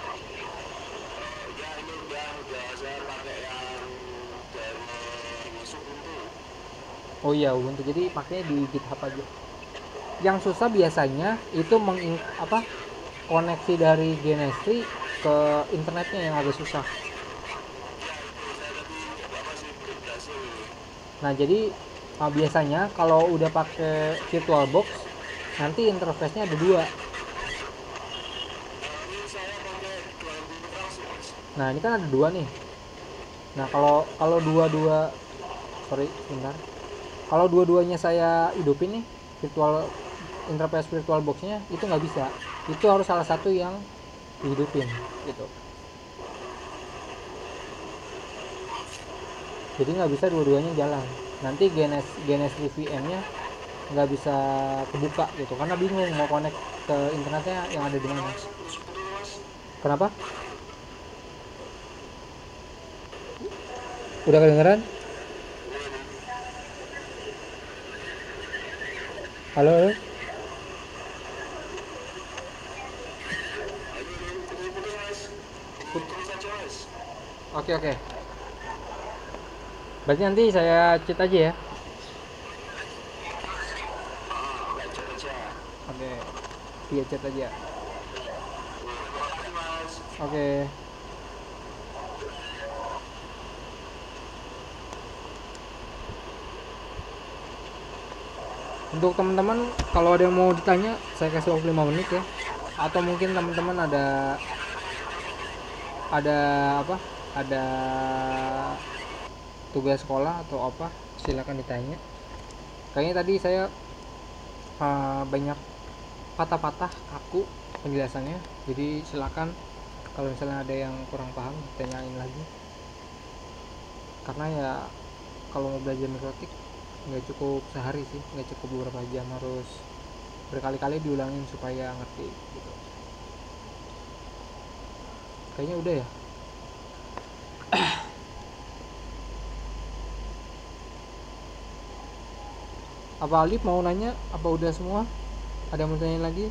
Oh iya Ubuntu, jadi pakainya di GitHub aja. Yang susah biasanya itu meng apa koneksi dari Genestri ke internetnya yang agak susah. Nah jadi uh, biasanya kalau udah pakai VirtualBox nanti interface-nya ada dua. Nah ini kan ada dua nih. Nah kalau kalau dua-dua, sorry sebentar, kalau dua-duanya saya hidupin nih virtual interface VirtualBox-nya itu nggak bisa. Itu harus salah satu yang dihidupin gitu. Jadi nggak bisa dua-duanya jalan. Nanti Genes Genestri V M-nya nggak bisa kebuka gitu karena bingung mau connect ke internetnya yang ada di mana. Kenapa? Udah kedengeran? Halo, halo? Oke, oke. Berarti nanti saya chat aja ya. Oke. Via chat aja. Oke. Untuk teman-teman kalau ada yang mau ditanya, saya kasih waktu lima menit ya. Atau mungkin teman-teman ada ada apa? Ada tugas sekolah atau apa? Silakan ditanya. Kayaknya tadi saya uh, banyak patah-patah kaku penjelasannya. Jadi silakan kalau misalnya ada yang kurang paham tanyain lagi. Karena ya kalau mau belajar mikrotik nggak cukup sehari sih, nggak cukup beberapa jam, harus berkali-kali diulangin supaya ngerti gitu. Kayaknya udah ya. Apa Alif mau nanya? Apa udah semua? Ada yang mau tanya lagi?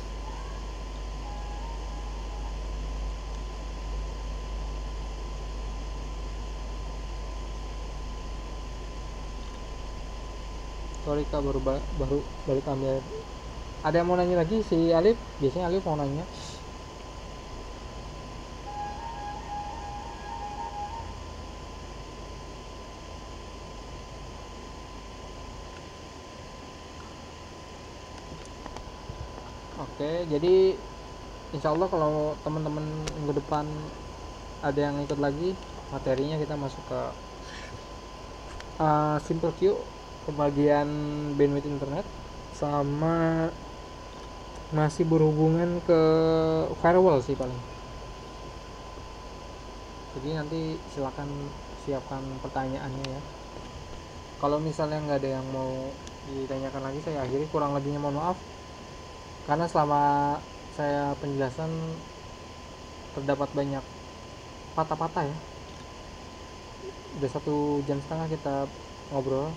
Sorry kak, baru baru balik ambil. Ada yang mau nanya lagi si Alif? Biasanya Alif mau nanya. Oke, jadi insya Allah kalau teman-teman minggu depan ada yang ikut lagi materinya, kita masuk ke uh, Simple Q, pembagian bandwidth internet, sama masih berhubungan ke firewall sih paling. Jadi nanti silakan siapkan pertanyaannya ya. Kalau misalnya nggak ada yang mau ditanyakan lagi, saya akhiri. Kurang lebihnya mohon maaf karena selama saya penjelasan terdapat banyak patah-patah ya. Udah satu jam setengah kita ngobrol.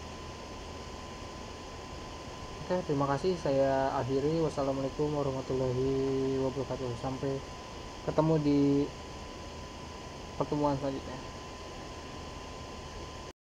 Oke, terima kasih, saya akhiri. Wassalamualaikum warahmatullahi wabarakatuh. Sampai ketemu di pertemuan selanjutnya.